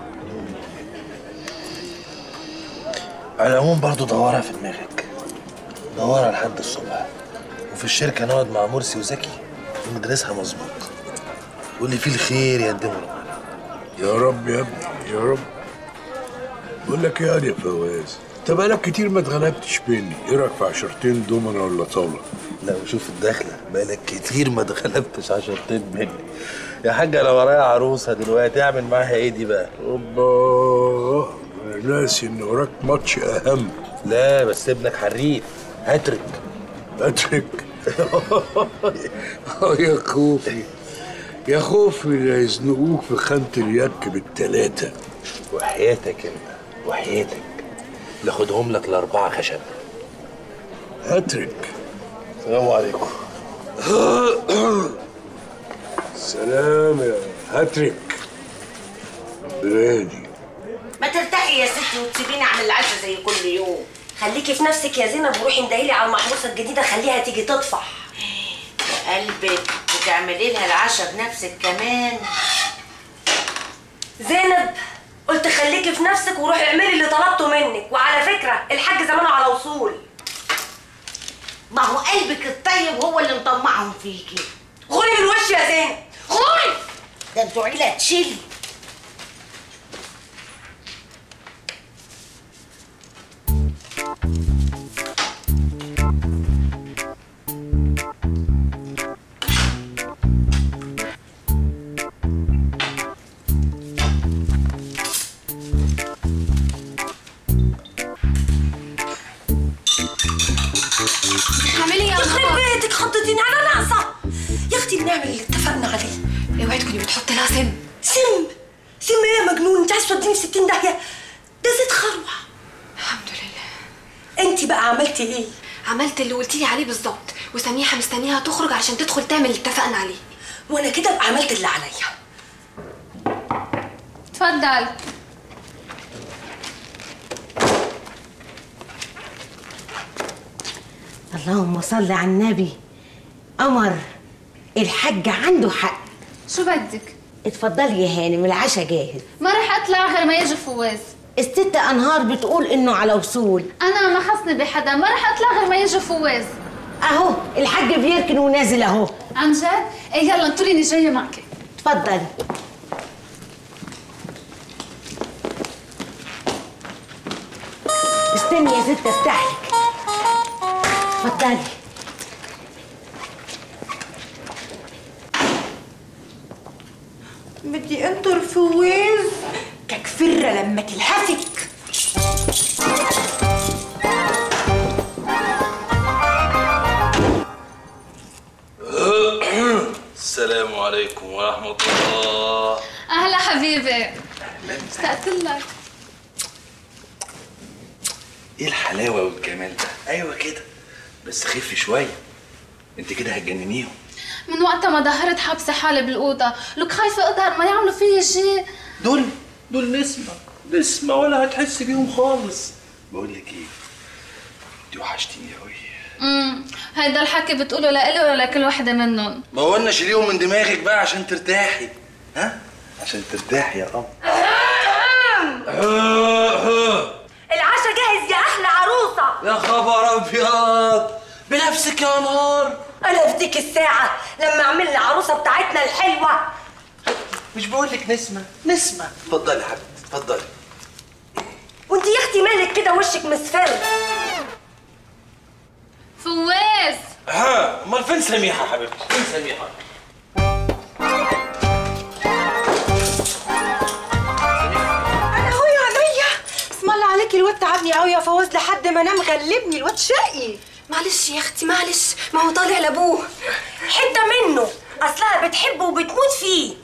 على العموم برضه دورها في دماغك، دورها لحد الصبح، وفي الشركه نقعد مع مرسي وزكي وندرسها مظبوط، واللي فيه الخير يقدمه ربنا. يا رب يا ابني يا رب. بقول لك ايه يا فواز، انت بقالك كتير ما اتغلبتش مني، ايه رايك في 10 دومنا ولا طاوله؟ لا وشوف الدخله، بقالك كتير ما اتغلبتش 10 مني. يا حاجه لو ورايا عروسه دلوقتي اعمل معاها ايه دي بقى؟ اوبا ناسي ان وراك ماتش اهم. لا بس ابنك حريف، هاتريك. هاتريك؟ يا خوفي يا خوفي لا يزنقوك في خانة اليك بالتلاتة. وحياتك انت وحياتك ناخدهم لك ال4 خشب. هاتريك. السلام عليكم. سلام يا هاتريك. بلادي. ما ترتاحي يا ستي وتسيبيني اعمل العشاء زي كل يوم. خليكي في نفسك يا زينب وروحي اندهيلي على المحروسه الجديده خليها تيجي تطفح. يا قلبك وتعملي لها العشاء بنفسك كمان. زينب قلت خليكي في نفسك وروحي اعملي اللي طلبته منك. وعلى فكره الحاج زمانه على وصول. ما هو قلبك الطيب هو اللي مطمعهم فيكي. غوري من وشي يا زينب غوري. ده انتوا عيله تشيلي. اعملي يا يخرب بيتك خضتيني على ناقصه. يا اختي بنعمل اللي اتفقنا عليه. اوعي تكوني بتحطي لها سم. سم ايه يا مجنون؟ انت عايز توديني في 60 داهيه؟ ده زيت خروع. الحمد لله. انت بقى عملتي ايه؟ عملت اللي قلتي لي عليه بالظبط، وسميحه مستنياها تخرج عشان تدخل تعمل اللي اتفقنا عليه. وانا كده ابقى عملت اللي عليا. اتفضل. اللهم صل على النبي. قمر الحاج عنده حق. شو بدك؟ اتفضلي يا هانم العشاء جاهز. ما رح اطلع غير ما يجي فواز. الست انهار بتقول انه على وصول. انا ما خصني بحدا، ما رح اطلع غير ما يجي فواز. اهو الحاج بيركن ونازل اهو. عن جد؟ ايه يلا انطريني جايه معك. اتفضلي. استني يا ست افتح لك. اتفضلي. بدي انطر فواز ككفرة لما تلهفك. السلام عليكم ورحمة الله. اهلا حبيبي. اشتقت لك. ايه الحلاوة والجمال ده؟ ايوه كده بس خفي شوية، انت كده هتجننيهم. من وقتها ما ظهرت حابسه حالي بالاوضه، لك خايفه اظهر ما يعملوا فيي شيء. دول نسمة ولا هتحس بيهم خالص. بقول لك ايه، انت وحشتيني قوي. هيدا الحكي بتقوله لإلي ولا لكل وحده منهم؟ ما قلنا شيليهم من دماغك بقى عشان ترتاحي. ها؟ عشان ترتاحي يا قمر. العشاء جاهز يا احلى عروسه. يا خبر ابيض، بنفسك يا نهار. انا في ديك الساعه لما اعمل لي عروسه بتاعتنا الحلوه. مش بقول لك نسمة. اتفضلي يا حبيبتي اتفضلي. وانت يا اختي مالك كده وشك مصفر؟ فواز. امال فين سميحه حبيبتي؟ فين سميحه؟ انا هو يا عينيا. اسم الله عليكي الواد تعبني قوي يا فواز لحد ما نام غلبني الواد شقي. معلش يا اختي معلش، ما هو طالع لابوه. حته منه اصلها بتحبه وبتموت فيه.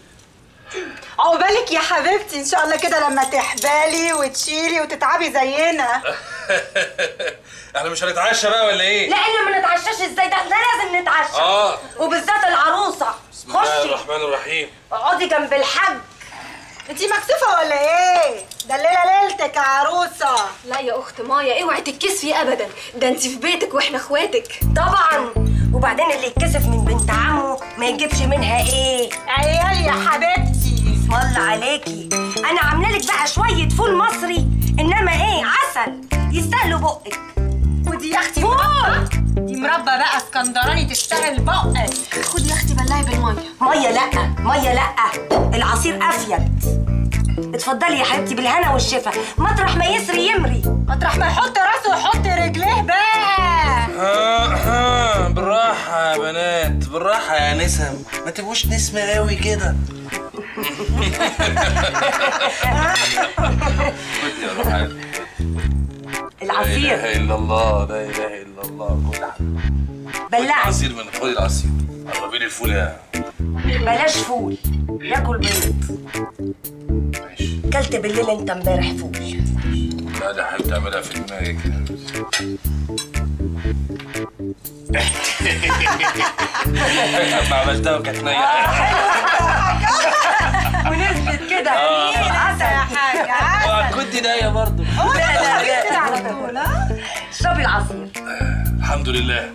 عقبالك يا حبيبتي ان شاء الله كده لما تحبالي وتشيلي وتتعبي زينا. احنا مش هنتعشى بقى ولا ايه؟ لا احنا ما نتعشاش ازاي؟ ده احنا لازم نتعشى. وبالذات العروسه. بسم الله خشي الرحمن الرحيم. اقعدي جنب الحاج. انتي مكسوفه ولا ايه؟ ده الليله ليلتك يا عروسه. لا يا اخت مايا اوعي تتكسفي ابدا، ده انت في بيتك واحنا اخواتك. طبعا. وبعدين اللي يتكسف من بنت عمه ما يجيبش منها ايه؟ عيال يا حبيبتي. اسم الله عليكي. انا عامله لك بقى شويه فول مصري، انما ايه عسل يستاهلوا بقك. ودي يا اختي مربى، دي مربى بقى اسكندراني تستاهل بقك. خدي يا اختي بلعي بالميه. ميه لا، ميه لا، العصير افيد. اتفضلي يا حبيبتي بالهنا والشفا، مطرح ما يسري يمري، مطرح ما يحط راسه يحط رجليه بقى. بالراحه يا بنات، بالراحه يا نسم، ما تبقوش نسمه قوي كده. العصير. لا اله الا الله، لا اله الا الله. كل حاجه بلعي العصير من خدي العصير. قربي لي الفول يا بلاش فول، ياكل بيض. ماشي. كلت بالليل انت امبارح فول. لا ده حاجه تعملها في دماغي كده. لما عملتها وكانت نيه. ونزلت كده. عسل يا حاجه عسل. كنت نيه برضه. لا كده على طول. اشربي العصير. الحمد لله.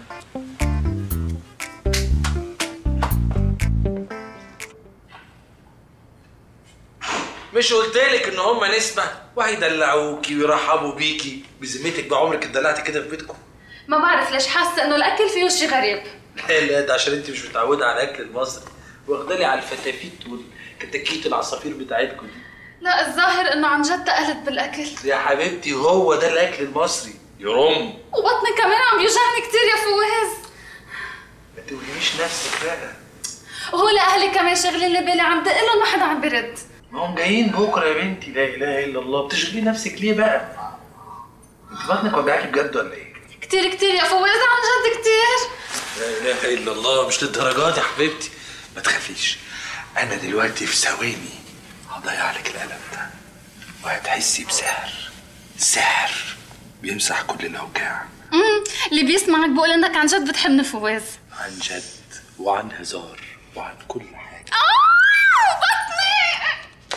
مش قلتلك ان هم نسمه وهيدلعوكي ويرحبوا بيكي؟ بذمتك بقى عمرك اتدلعتي كده في بيتكم؟ ما بعرف ليش حاسه انه الاكل فيه شي غريب. لا ده عشان انت مش متعوده على الاكل المصري، واخدالي على الفتافيت والكتاكيت العصافير بتاعتكم دي. لا الظاهر انه عن جد تقلت بالاكل يا حبيبتي هو ده الاكل المصري يرم. وبطني كمان عم بيوجعني كتير يا فواز. ما توهميش نفسك بقى. وهو لاهلي كمان شغلين لي بالي عم دق لهم ما حدا عم برد. ما هم جايين بكره يا بنتي. لا اله الا الله. بتشغلي نفسك ليه بقى؟ انت بطنك وجعاكي بجد ولا ايه؟ كتير كتير يا فواز عن جد كتير. لا اله الا الله. مش للدرجات يا حبيبتي. ما تخافيش، انا دلوقتي في ثواني هضيع لك الالم ده وهتحسي بسحر. سحر بيمسح كل الاوجاع. اللي بيسمعك بقول انك عن جد بتحبني فواز. عن جد وعن هزار وعن كل حاجه. بطني.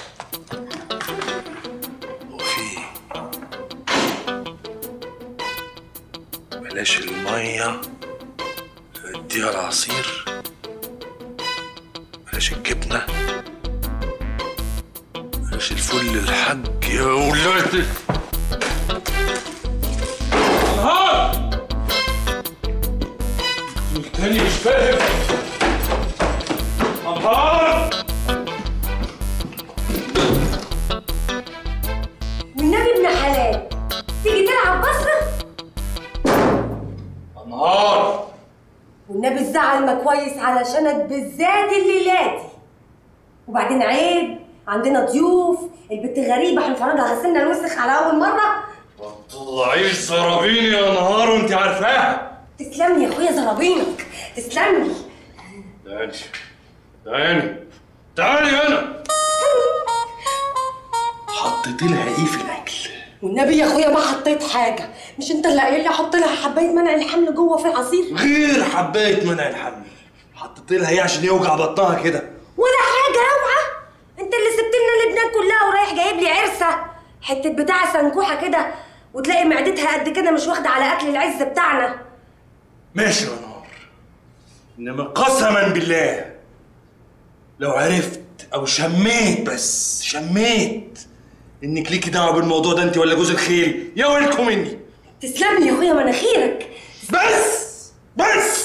وفي بلاش الميه، اديها العصير. بلاش الجبنه، بلاش الفل للحاج يا ولاد. نهار التاني مش فاهم. نهار والنبي ابن حلال تيجي تلعب بصره. نهار والنبي الزعل ما كويس علشانك بالذات الليلاتي. وبعدين عيب، عندنا ضيوف، البت غريبه هنفرجها غسلنا الوسخ على اول مره. ما تطلعيش زرابيني يا نهار وانت عارفاها. تسلم لي يا اخويا زرابينك، تسلم لي. تعالي هنا. حطيت لها ايه في الاكل؟ والنبي يا اخويا ما حطيت حاجه، مش انت اللي قايل لي احط لها حبايه منع الحمل جوه في العصير؟ غير حبايه منع الحمل. حطيت لها ايه عشان يوجع بطنها كده؟ ولا حاجه. اوعى انت اللي سبت لنا لبنان كلها ورايح جايب لي عرسه حته بتاع سنكوحه كده وتلاقي معدتها قد كده مش واخده على اكل العز بتاعنا. ماشي يا نهار، انما قسما بالله لو عرفت او شميت، بس شميت انك ليكي دعوه بالموضوع ده انت ولا جوز الخيل، يا ويلكم مني. تسلم لي يا اخويا مناخيرك. بس